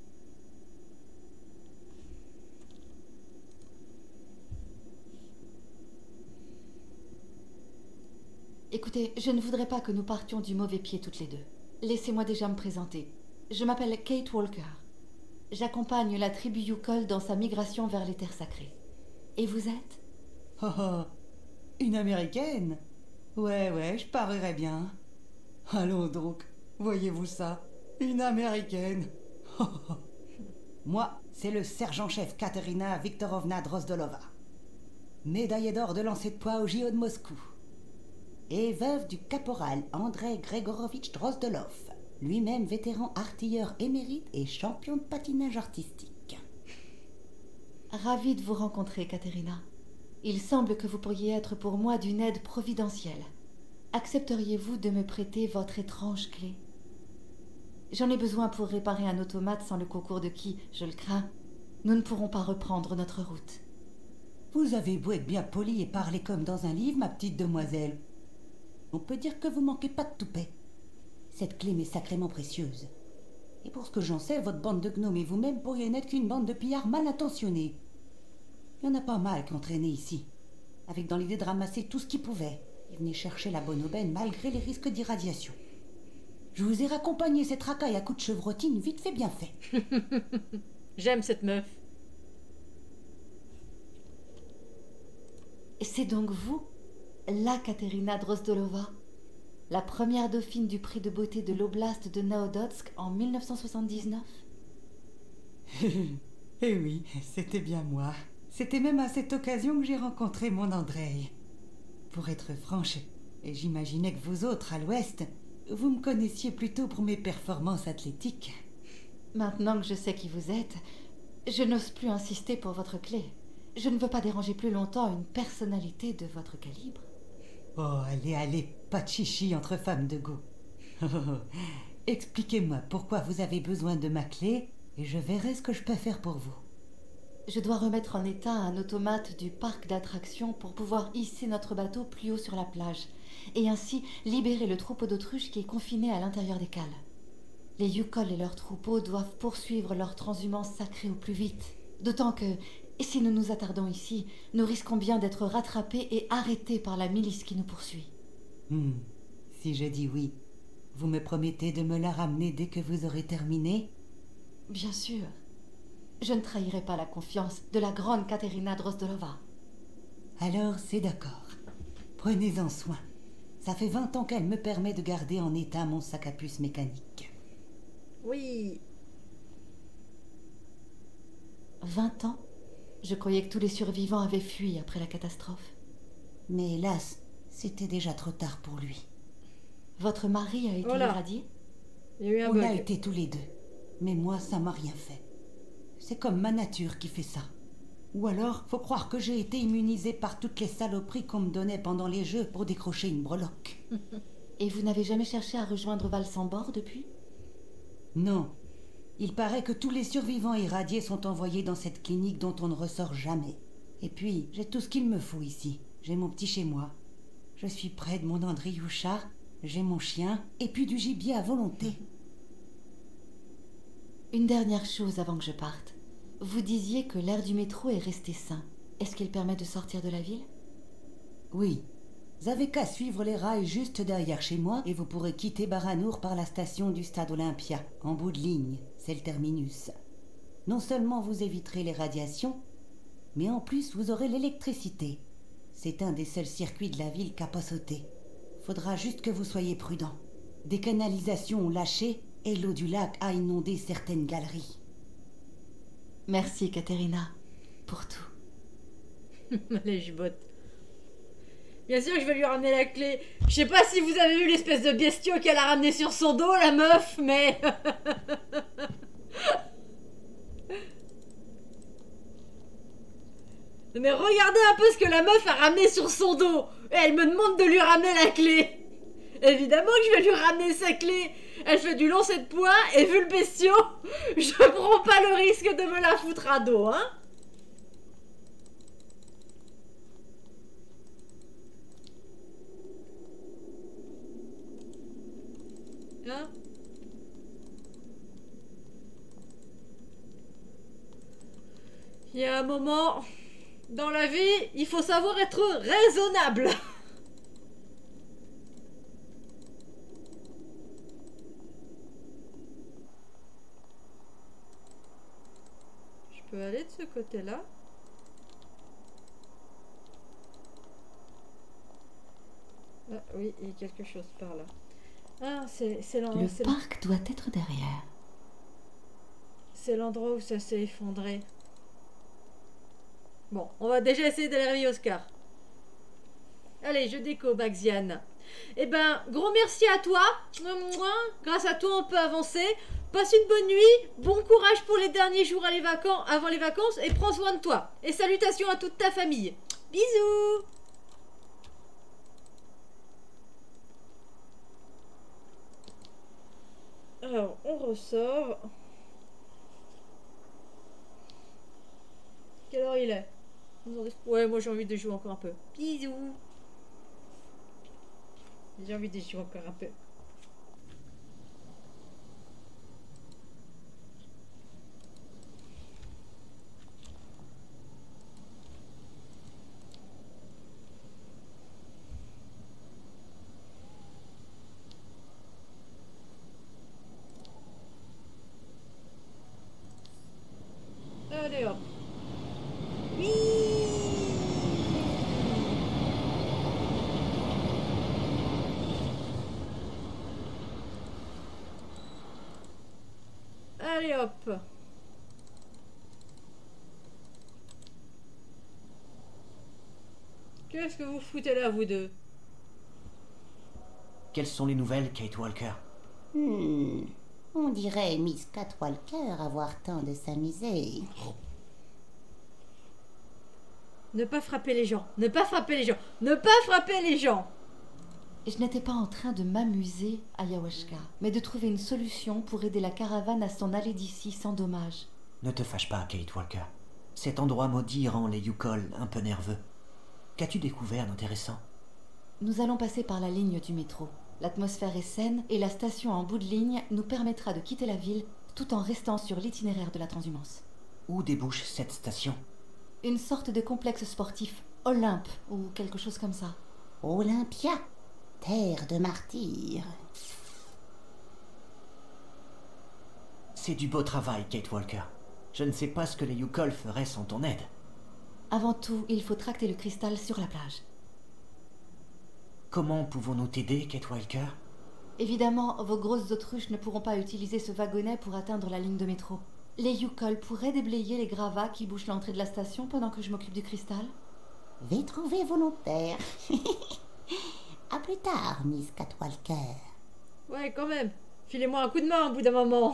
Écoutez, je ne voudrais pas que nous partions du mauvais pied toutes les deux. Laissez-moi déjà me présenter. Je m'appelle Kate Walker. J'accompagne la tribu Yukol dans sa migration vers les terres sacrées. Et vous êtes? Oh, oh, une américaine? Ouais, je parierais bien. Allons donc, voyez-vous ça? Une américaine. Oh, oh. Moi, c'est le sergent-chef Katerina Viktorovna Drozdolova, médaillée d'or de lancer de poids au JO de Moscou, et veuve du caporal Andrei Gregorovitch Drozdolov, lui-même vétéran artilleur émérite et champion de patinage artistique. Ravie de vous rencontrer, Katerina. Il semble que vous pourriez être pour moi d'une aide providentielle. Accepteriez-vous de me prêter votre étrange clé? J'en ai besoin pour réparer un automate sans le concours de qui, je le crains, nous ne pourrons pas reprendre notre route. Vous avez beau être bien poli et parler comme dans un livre, ma petite demoiselle. On peut dire que vous manquez pas de toupet. Cette clé m'est sacrément précieuse. Et pour ce que j'en sais, votre bande de gnomes et vous-même pourriez n'être qu'une bande de pillards mal intentionnés. Il y en a pas mal qui ont traîné ici, avec dans l'idée de ramasser tout ce qu'ils pouvaient. Ils venaient chercher la bonne aubaine malgré les risques d'irradiation. Je vous ai raccompagné cette racaille à coups de chevrotine vite fait bien fait. J'aime cette meuf. C'est donc vous, la Katerina Drozdolova, la première dauphine du prix de beauté de l'oblast de Naodotsk en 1979? Eh oui, c'était bien moi. C'était même à cette occasion que j'ai rencontré mon Andrei. Pour être franche, et j'imaginais que vous autres, à l'ouest, vous me connaissiez plutôt pour mes performances athlétiques. Maintenant que je sais qui vous êtes, je n'ose plus insister pour votre clé. Je ne veux pas déranger plus longtemps une personnalité de votre calibre. Oh, allez, pas de chichi entre femmes de goût. Expliquez-moi pourquoi vous avez besoin de ma clé et je verrai ce que je peux faire pour vous. Je dois remettre en état un automate du parc d'attractions pour pouvoir hisser notre bateau plus haut sur la plage et ainsi libérer le troupeau d'autruches qui est confiné à l'intérieur des cales. Les Yukol et leurs troupeaux doivent poursuivre leur transhumance sacrée au plus vite. D'autant que, si nous nous attardons ici, nous risquons bien d'être rattrapés et arrêtés par la milice qui nous poursuit. Si je dis oui, vous me promettez de me la ramener dès que vous aurez terminé? Bien sûr. Je ne trahirai pas la confiance de la grande Katerina Drozdolova. Alors, c'est d'accord. Prenez-en soin. Ça fait 20 ans qu'elle me permet de garder en état mon sac à puce mécanique. Oui. 20 ans? Je croyais que tous les survivants avaient fui après la catastrophe. Mais hélas, c'était déjà trop tard pour lui. Votre mari a été irradié? Il y a eu un On bug. a été tous les deux. Mais moi, ça m'a rien fait. C'est comme ma nature qui fait ça. Ou alors, faut croire que j'ai été immunisée par toutes les saloperies qu'on me donnait pendant les jeux pour décrocher une breloque. Et vous n'avez jamais cherché à rejoindre Valsambor depuis? Non. Il paraît que tous les survivants irradiés sont envoyés dans cette clinique dont on ne ressort jamais. Et puis, j'ai tout ce qu'il me faut ici. J'ai mon petit chez moi. Je suis près de mon Andrioucha, j'ai mon chien, et puis du gibier à volonté. Une dernière chose avant que je parte. Vous disiez que l'air du métro est resté sain. Est-ce qu'il permet de sortir de la ville? Oui. Vous avez qu'à suivre les rails juste derrière chez moi et vous pourrez quitter Baranour par la station du stade Olympia, en bout de ligne. C'est le terminus. Non seulement vous éviterez les radiations, mais en plus vous aurez l'électricité. C'est un des seuls circuits de la ville qu'a pas sauté. Faudra juste que vous soyez prudent. Des canalisations ont lâché et l'eau du lac a inondé certaines galeries. Merci, Katerina, pour tout. Allez, je botte. Bien sûr que je vais lui ramener la clé. Je sais pas si vous avez vu l'espèce de bestiau qu'elle a ramené sur son dos, la meuf, mais... Mais regardez un peu ce que la meuf a ramené sur son dos. Et elle me demande de lui ramener la clé. Évidemment que je vais lui ramener sa clé. Elle fait du lancer de poids et vu le bestiau, je prends pas le risque de me la foutre à dos, hein. Hein? Il y a un moment, dans la vie, il faut savoir être raisonnable. Je peux aller de ce côté-là. Ah oui, il y a quelque chose par là. Ah, c'est Le parc doit être derrière. C'est l'endroit où ça s'est effondré. Bon, on va déjà essayer d'aller réveiller Oscar. Allez, je déco, Baxiane. Eh ben, gros merci à toi. Grâce à toi, on peut avancer. Passe une bonne nuit. Bon courage pour les derniers jours avant les vacances. Et prends soin de toi. Et salutations à toute ta famille. Bisous. Alors, on ressort. Quelle heure il est? Ouais, moi j'ai envie de jouer encore un peu. Bisous. J'ai envie de jouer encore un peu. Allez hop. Oui. Allez hop. Qu'est-ce que vous foutez là, vous deux? Quelles sont les nouvelles, Kate Walker? On dirait Miss Catwalker avoir tant de s'amuser. Ne pas frapper les gens. Ne pas frapper les gens. Ne pas frapper les gens. Et je n'étais pas en train de m'amuser à Yawashka, mais de trouver une solution pour aider la caravane à s'en aller d'ici sans dommage. Ne te fâche pas, Kate Walker. Cet endroit maudit rend les Yukol un peu nerveux. Qu'as-tu découvert d'intéressant? Nous allons passer par la ligne du métro. L'atmosphère est saine et la station en bout de ligne nous permettra de quitter la ville tout en restant sur l'itinéraire de la transhumance. Où débouche cette station? Une sorte de complexe sportif, Olympe ou quelque chose comme ça. Olympia, terre de martyrs. C'est du beau travail, Kate Walker. Je ne sais pas ce que les Yukol feraient sans ton aide. Avant tout, il faut tracter le cristal sur la plage. Comment pouvons-nous t'aider, Kate Walker? Évidemment, vos grosses autruches ne pourront pas utiliser ce wagonnet pour atteindre la ligne de métro. Les Yukol pourraient déblayer les gravats qui bouchent l'entrée de la station pendant que je m'occupe du cristal? Vais trouver volontaire. À plus tard, Miss Catwalker. Ouais, quand même. Filez-moi un coup de main au bout d'un moment.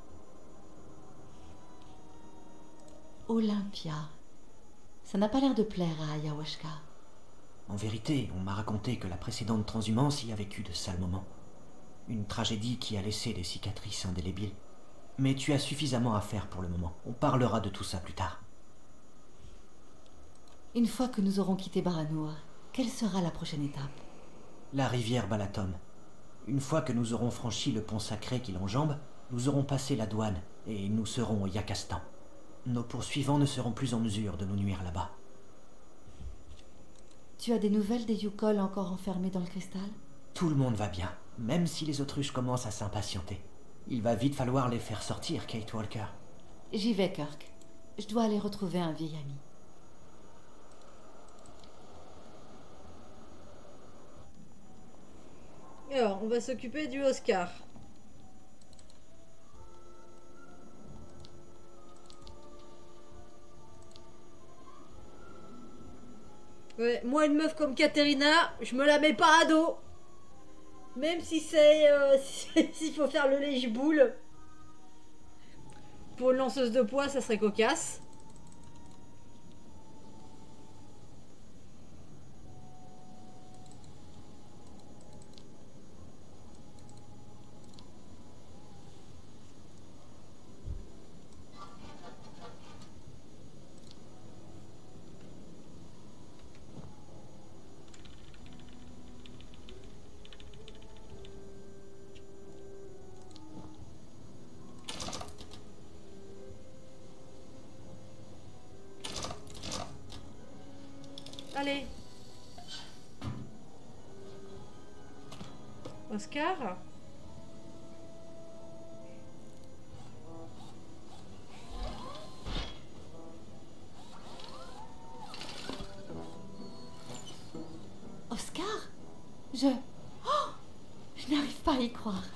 Olympia. Ça n'a pas l'air de plaire à Yawashka. En vérité, on m'a raconté que la précédente transhumance y a vécu de sales moments. Une tragédie qui a laissé des cicatrices indélébiles. Mais tu as suffisamment à faire pour le moment. On parlera de tout ça plus tard. Une fois que nous aurons quitté Baranour, quelle sera la prochaine étape? La rivière Balatom. Une fois que nous aurons franchi le pont sacré qui l'enjambe, nous aurons passé la douane et nous serons au Yakastan. Nos poursuivants ne seront plus en mesure de nous nuire là-bas. Tu as des nouvelles des Yukol encore enfermés dans le cristal? Tout le monde va bien, même si les autruches commencent à s'impatienter. Il va vite falloir les faire sortir, Kate Walker. J'y vais, Kirk. Je dois aller retrouver un vieil ami. Alors, on va s'occuper du Oscar. Ouais, moi, une meuf comme Katerina, je me la mets pas à dos. Même si c'est... s'il faut faire le lèche-boule. Pour une lanceuse de poids, ça serait cocasse. Allez. Oscar. Oscar? Je n'arrive pas à y croire.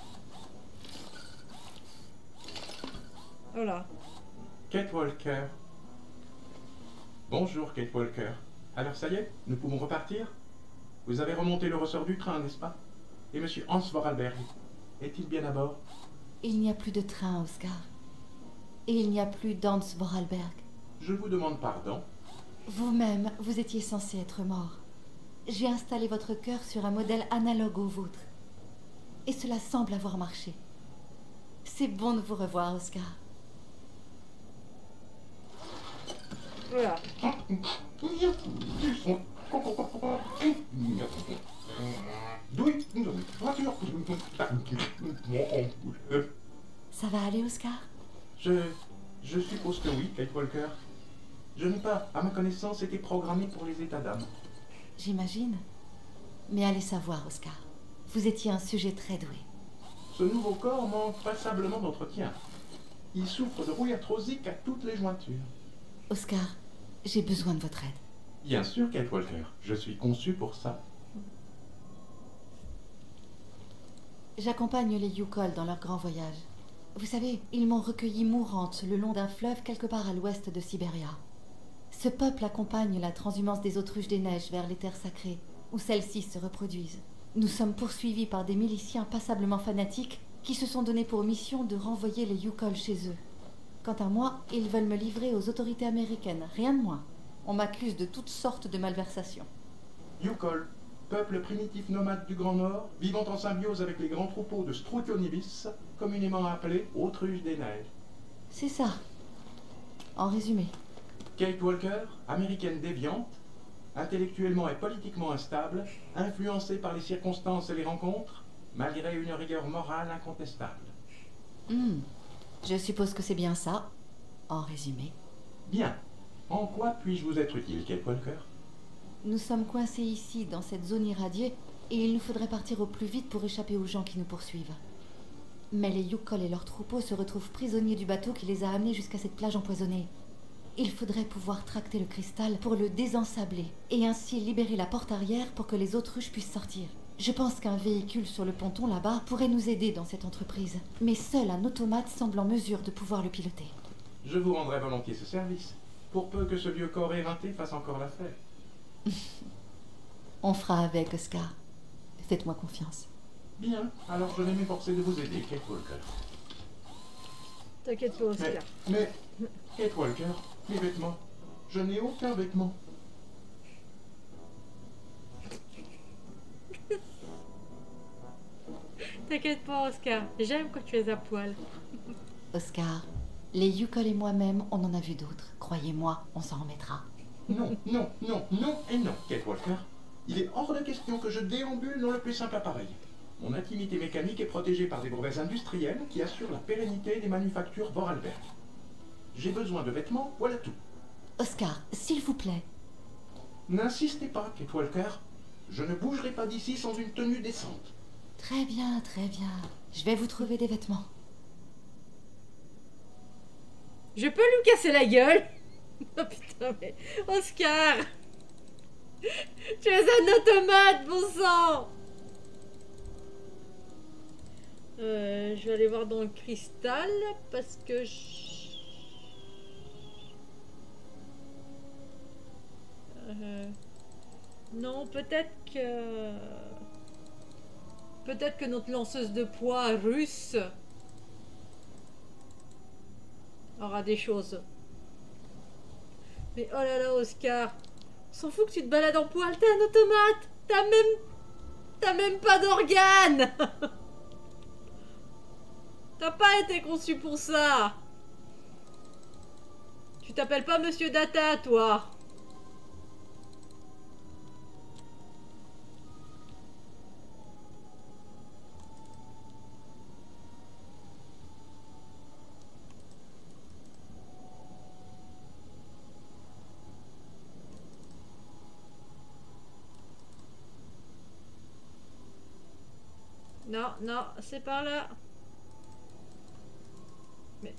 Voilà. Kate Walker. Bonjour, Kate Walker. Alors ça y est, nous pouvons repartir? Vous avez remonté le ressort du train, n'est-ce pas? Et monsieur Hans Vorarlberg, est-il bien à bord? Il n'y a plus de train, Oscar. Et il n'y a plus d'Hans Vorarlberg. Je vous demande pardon. Vous-même, vous étiez censé être mort. J'ai installé votre cœur sur un modèle analogue au vôtre. Et cela semble avoir marché. C'est bon de vous revoir, Oscar. Voilà. Ça va aller, Oscar? Je suppose que oui, Kate Walker. Je n'ai pas, à ma connaissance, été programmé pour les états d'âme. J'imagine. Mais allez savoir, Oscar. Vous étiez un sujet très doué. Ce nouveau corps manque passablement d'entretien. Il souffre de rouille arthrosique à toutes les jointures. Oscar, j'ai besoin de votre aide. Bien sûr, Kate Walker. Je suis conçu pour ça. J'accompagne les Yukol dans leur grand voyage. Vous savez, ils m'ont recueillie mourante le long d'un fleuve quelque part à l'ouest de Sibéria. Ce peuple accompagne la transhumance des autruches des neiges vers les terres sacrées, où celles-ci se reproduisent. Nous sommes poursuivis par des miliciens passablement fanatiques qui se sont donné pour mission de renvoyer les Yukol chez eux. Quant à moi, ils veulent me livrer aux autorités américaines, rien de moins. On m'accuse de toutes sortes de malversations. Yukol, peuple primitif nomade du Grand Nord, vivant en symbiose avec les grands troupeaux de Struthionibis, communément appelés autruches des neiges. C'est ça. En résumé. Kate Walker, américaine déviante, intellectuellement et politiquement instable, influencée par les circonstances et les rencontres, malgré une rigueur morale incontestable. Je suppose que c'est bien ça, en résumé. Bien. En quoi puis-je vous être utile, Kate Walker? Nous sommes coincés ici, dans cette zone irradiée, et il nous faudrait partir au plus vite pour échapper aux gens qui nous poursuivent. Mais les Yukol et leurs troupeaux se retrouvent prisonniers du bateau qui les a amenés jusqu'à cette plage empoisonnée. Il faudrait pouvoir tracter le cristal pour le désensabler, et ainsi libérer la porte arrière pour que les autruches puissent sortir. Je pense qu'un véhicule sur le ponton là-bas pourrait nous aider dans cette entreprise, mais seul un automate semble en mesure de pouvoir le piloter. Je vous rendrai volontiers ce service, pour peu que ce vieux corps éreinté fasse encore l'affaire. On fera avec, Oscar. Faites-moi confiance. Bien, alors je vais m'efforcer de vous aider, Kate Walker. T'inquiète pas, Oscar. Mais, Kate Walker, mes vêtements. Je n'ai aucun vêtement. T'inquiète pas, Oscar. J'aime quand tu es à poil. Oscar, les Yukol et moi-même, on en a vu d'autres. Croyez-moi, on s'en remettra. Non, non, non, non et non, Kate Walker. Il est hors de question que je déambule dans le plus simple appareil. Mon intimité mécanique est protégée par des brevets industriels qui assurent la pérennité des manufactures Vorarlberg. J'ai besoin de vêtements, voilà tout. Oscar, s'il vous plaît. N'insistez pas, Kate Walker. Je ne bougerai pas d'ici sans une tenue décente. Très bien, très bien. Je vais vous trouver des vêtements. Je peux lui casser la gueule? Oh putain, mais... Oscar! Tu es un automate, bon sang! Je vais aller voir dans le cristal, parce que... Non, peut-être que... Peut-être que notre lanceuse de poids russe aura des choses. Mais oh là là, Oscar, on s'en fout que tu te balades en poil, t'es un automate. T'as même pas d'organes. T'as pas été conçu pour ça. Tu t'appelles pas Monsieur Data, toi. Non, non, c'est par là. Mais...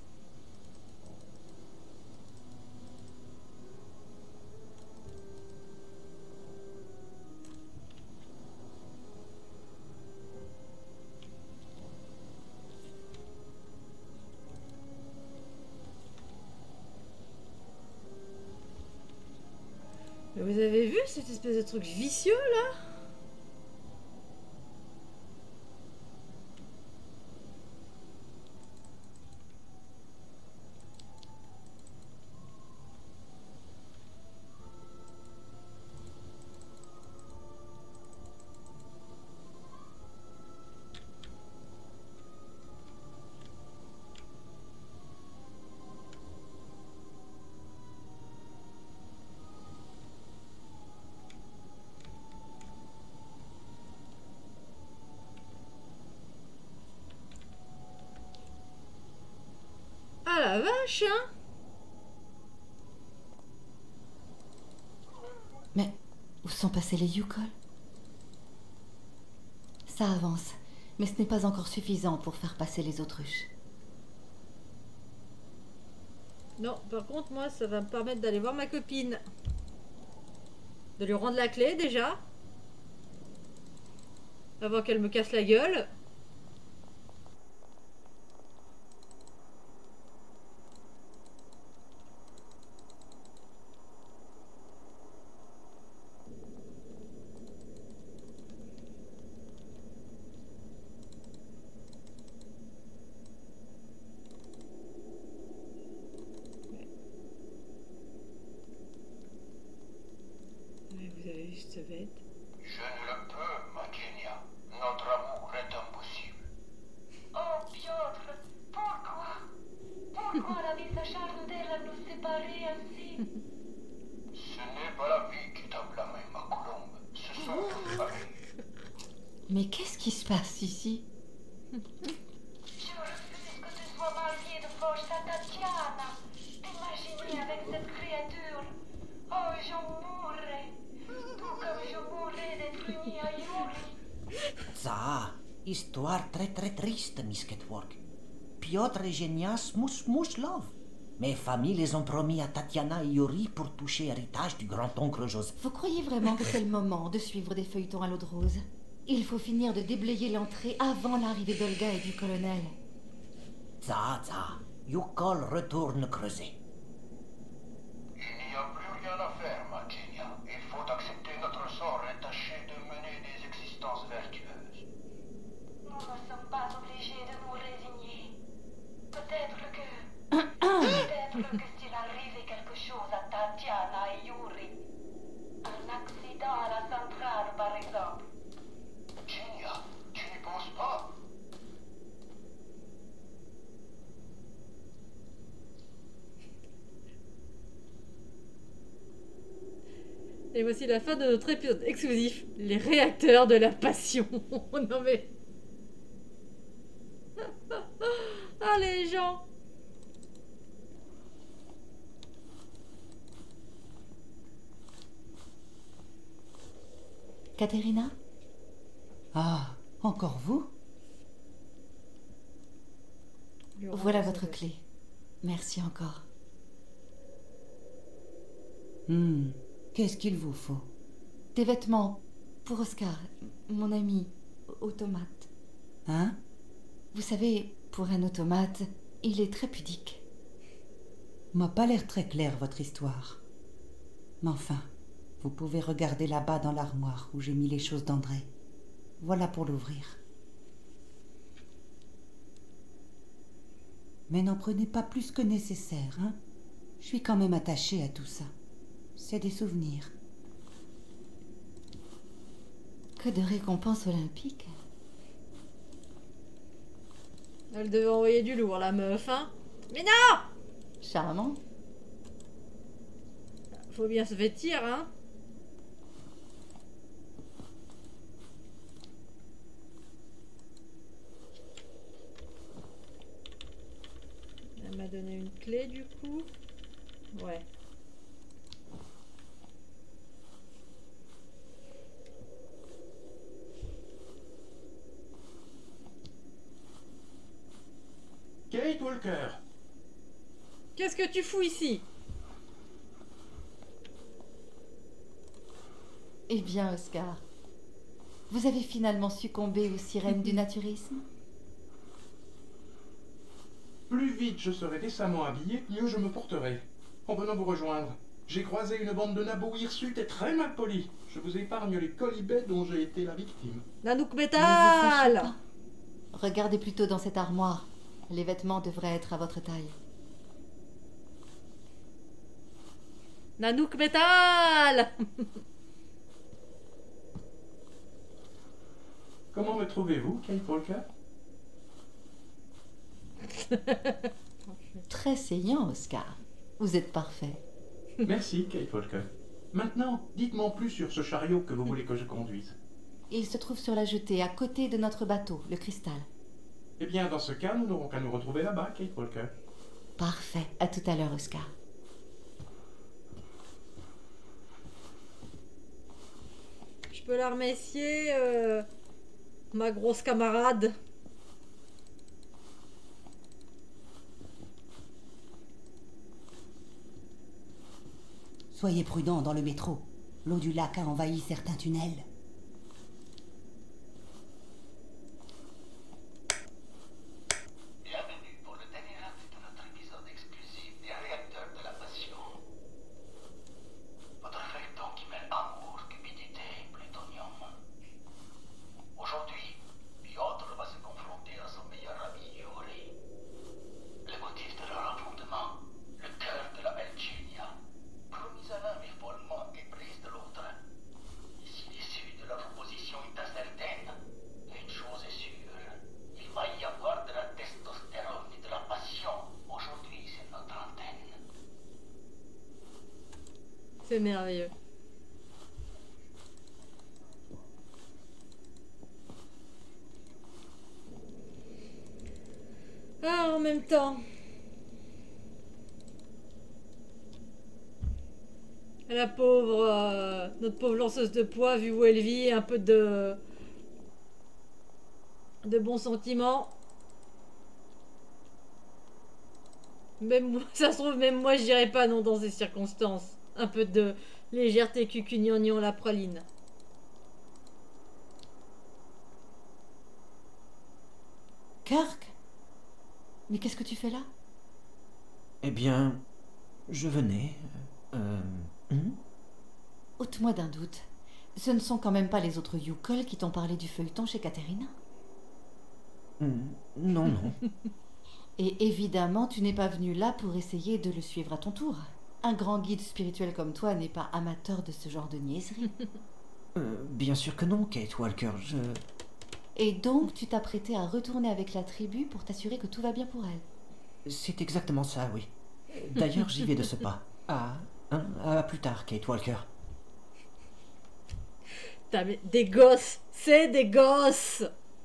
Mais vous avez vu cette espèce de truc vicieux là? Ah la vache, hein? Mais où sont passés les Yukol? Ça avance, mais ce n'est pas encore suffisant pour faire passer les autruches. Non, par contre, moi, ça va me permettre d'aller voir ma copine. De lui rendre la clé, déjà. Avant qu'elle me casse la gueule. Vous avez vu cette bête? Je ne le peux, Magenia. Notre amour est impossible. Oh, Piotr, pourquoi? Pourquoi la vie s'acharne-t-elle à nous séparer ainsi? Ce n'est pas la vie qui t'a blâmé, ma colombe. Ce sont tes familles. Mais qu'est-ce qui se passe ici? Je refuse que tu sois marié de force à Tatiana. T'imaginer avec cette créature. Oh, j'en mourrais. Tout comme je mourrais d'être unie à Yuri. Ça, histoire très très triste, Miss Ketwork. Piotr et Genia smouch love. Mes familles les ont promis à Tatiana et Yuri pour toucher héritage du grand-oncle Joseph. Vous croyez vraiment que c'est le moment de suivre des feuilletons à l'eau de rose? Il faut finir de déblayer l'entrée avant l'arrivée d'Olga et du colonel. Ça, Yukol retourne creuser. Il n'y a plus rien à faire, Magenia. Il faut accepter notre sort et tâcher de mener des existences vertueuses. Nous ne sommes pas obligés de nous résigner. Peut-être que s'il arrivait quelque chose à Tatiana et Yuri, un accident à la centrale par exemple. Genia, tu n'y penses pas? Et voici la fin de notre épisode exclusif, les réacteurs de la passion. Non mais... Ah les gens. Katerina? Ah, encore vous? Voilà votre clé. Merci encore. Qu'est-ce qu'il vous faut? Des vêtements pour Oscar, mon ami automate. Hein? Vous savez, pour un automate, il est très pudique. M'a pas l'air très claire votre histoire. Mais enfin, vous pouvez regarder là-bas dans l'armoire où j'ai mis les choses d'André. Voilà pour l'ouvrir. Mais n'en prenez pas plus que nécessaire, hein? Je suis quand même attachée à tout ça. C'est des souvenirs. Que de récompenses olympiques. Elle devait envoyer du lourd, la meuf, hein? Mais non! Charmant. Faut bien se vêtir, hein? Elle m'a donné une clé, du coup. Ouais. Kate Walker. Qu'est-ce que tu fous ici? Eh bien, Oscar, vous avez finalement succombé aux sirènes du naturisme? Plus vite je serai décemment habillé, mieux je me porterai. En venant vous rejoindre, J'ai croisé une bande de nabos hirsutes et très mal polis. Je vous épargne les colibets dont j'ai été la victime. Nanook Ne vous fâchez Metal. pas. Regardez plutôt dans cette armoire. Les vêtements devraient être à votre taille. Nanook Metal. Comment me trouvez-vous, Kate Walker? Très saillant, Oscar. Vous êtes parfait. Merci, Kate Walker. Maintenant, dites-moi en plus sur ce chariot que vous voulez que je conduise. Il se trouve sur la jetée, à côté de notre bateau, le Cristal. Eh bien, dans ce cas, nous n'aurons qu'à nous retrouver là-bas, Kate Walker. Parfait. À tout à l'heure, Oscar. Je peux la remercier, ma grosse camarade. Soyez prudents dans le métro. L'eau du lac a envahi certains tunnels. Bienvenue pour le dernier acte de notre épisode exclusif des réacteurs de la passion. Votre feuilleton qui mêle amour, cupidité et plutonium. Aujourd'hui, Piotr va se confronter à son meilleur ami Yuri. Le motif de leur affrontement, le cœur de la belle Genia, promise à l'un mais follement éprise de l'autre. Ici, l'issue de leur opposition est incertaine. Une chose est sûre, il va y avoir de la testostérone et de la passion. Aujourd'hui, c'est notre antenne. C'est merveilleux. Ah, en même temps. La pauvre, notre pauvre lanceuse de poids, vu où elle vit, un peu de bons sentiments. Même moi, ça se trouve, même moi, je dirais pas non dans ces circonstances. Un peu de légèreté cucugnognon la praline. Kirk? Mais qu'est-ce que tu fais là? Eh bien, je venais... Ôte-moi d'un doute. Ce ne sont quand même pas les autres Yukol qui t'ont parlé du feuilleton chez Katerina? Non, non. Et évidemment, tu n'es pas venu là pour essayer de le suivre à ton tour. Un grand guide spirituel comme toi n'est pas amateur de ce genre de niaiserie. Bien sûr que non, Kate Walker, Et donc, tu t'as prêté à retourner avec la tribu pour t'assurer que tout va bien pour elle? C'est exactement ça, oui. D'ailleurs, j'y vais de ce pas. À plus tard, Kate Walker. T'as des gosses, c'est des gosses.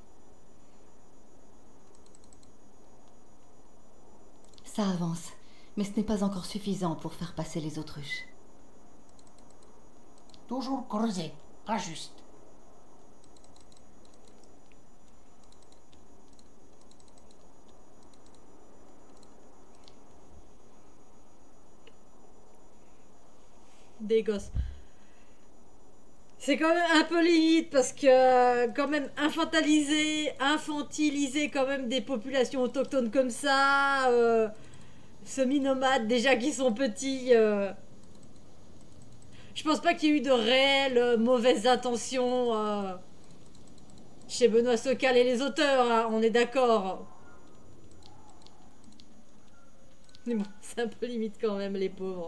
Ça avance, mais ce n'est pas encore suffisant pour faire passer les autruches. Toujours creuser, pas juste. Des gosses. C'est quand même un peu limite parce que quand même infantiliser quand même des populations autochtones comme ça, semi-nomades déjà qui sont petits. Je pense pas qu'il y ait eu de réelles mauvaises intentions chez Benoît Socal et les auteurs, hein, on est d'accord. Mais bon, c'est un peu limite quand même les pauvres.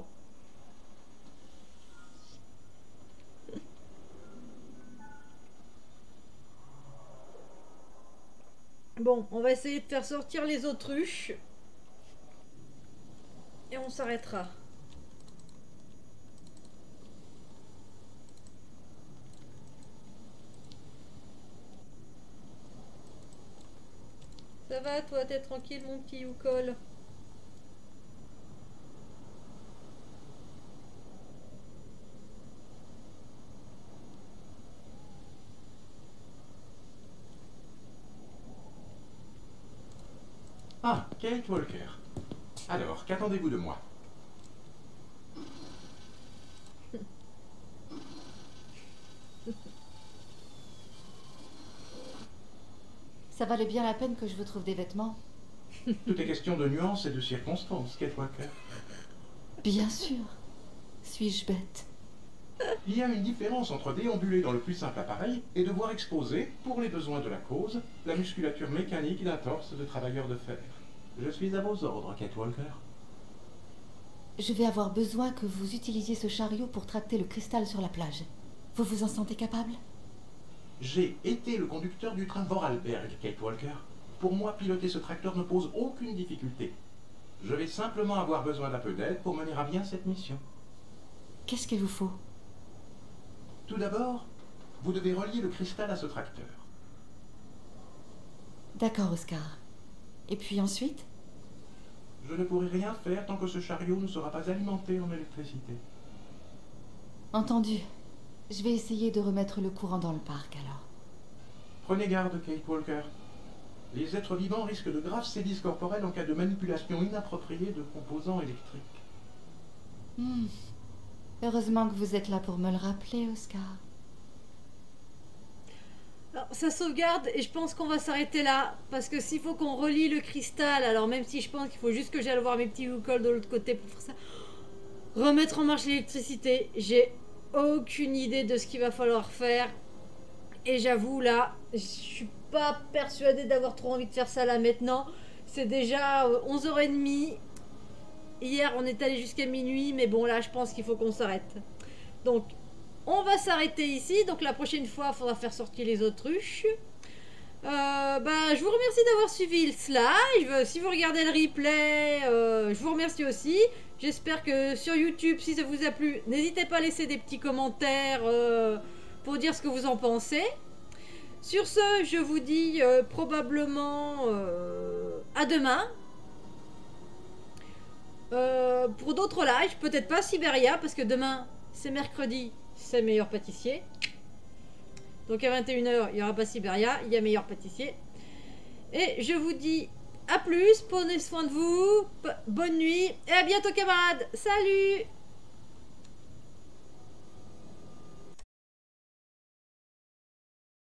Bon, on va essayer de faire sortir les autruches. Et on s'arrêtera. Ça va, toi, t'es tranquille, mon petit Yukol? Ah, Kate Walker. Alors, qu'attendez-vous de moi? Ça valait bien la peine que je vous trouve des vêtements? Tout est question de nuances et de circonstances, Kate Walker. Bien sûr. Suis-je bête? Il y a une différence entre déambuler dans le plus simple appareil et devoir exposer, pour les besoins de la cause, la musculature mécanique d'un torse de travailleur de fer. Je suis à vos ordres, Kate Walker. Je vais avoir besoin que vous utilisiez ce chariot pour tracter le cristal sur la plage. Vous vous en sentez capable? J'ai été le conducteur du train Vorarlberg, Kate Walker. Pour moi, piloter ce tracteur ne pose aucune difficulté. Je vais simplement avoir besoin d'un peu d'aide pour mener à bien cette mission. Qu'est-ce qu'il vous faut? Tout d'abord, vous devez relier le cristal à ce tracteur. D'accord, Oscar. Et puis ensuite? Je ne pourrai rien faire tant que ce chariot ne sera pas alimenté en électricité. Entendu. Je vais essayer de remettre le courant dans le parc, alors. Prenez garde, Kate Walker. Les êtres vivants risquent de graves sévices corporels en cas de manipulation inappropriée de composants électriques. Heureusement que vous êtes là pour me le rappeler, Oscar. Alors, ça sauvegarde et je pense qu'on va s'arrêter là. Parce que s'il faut qu'on relie le cristal, alors même si je pense qu'il faut juste que j'aille voir mes petits Yukol de l'autre côté pour faire ça, remettre en marche l'électricité, j'ai aucune idée de ce qu'il va falloir faire. Et j'avoue, là, je suis pas persuadée d'avoir trop envie de faire ça là maintenant. C'est déjà 11h30. Hier, on est allé jusqu'à minuit, mais bon, là, je pense qu'il faut qu'on s'arrête. Donc, on va s'arrêter ici. Donc, la prochaine fois, il faudra faire sortir les autruches. Je vous remercie d'avoir suivi ce live. Si vous regardez le replay, je vous remercie aussi. J'espère que sur YouTube, si ça vous a plu, n'hésitez pas à laisser des petits commentaires pour dire ce que vous en pensez. Sur ce, je vous dis probablement à demain. Pour d'autres lives, peut-être pas Sibéria, parce que demain, c'est mercredi, c'est meilleur pâtissier. Donc à 21h, il n'y aura pas Sibéria, il y a meilleur pâtissier. Et je vous dis à plus, prenez soin de vous, bonne nuit, et à bientôt camarades, salut!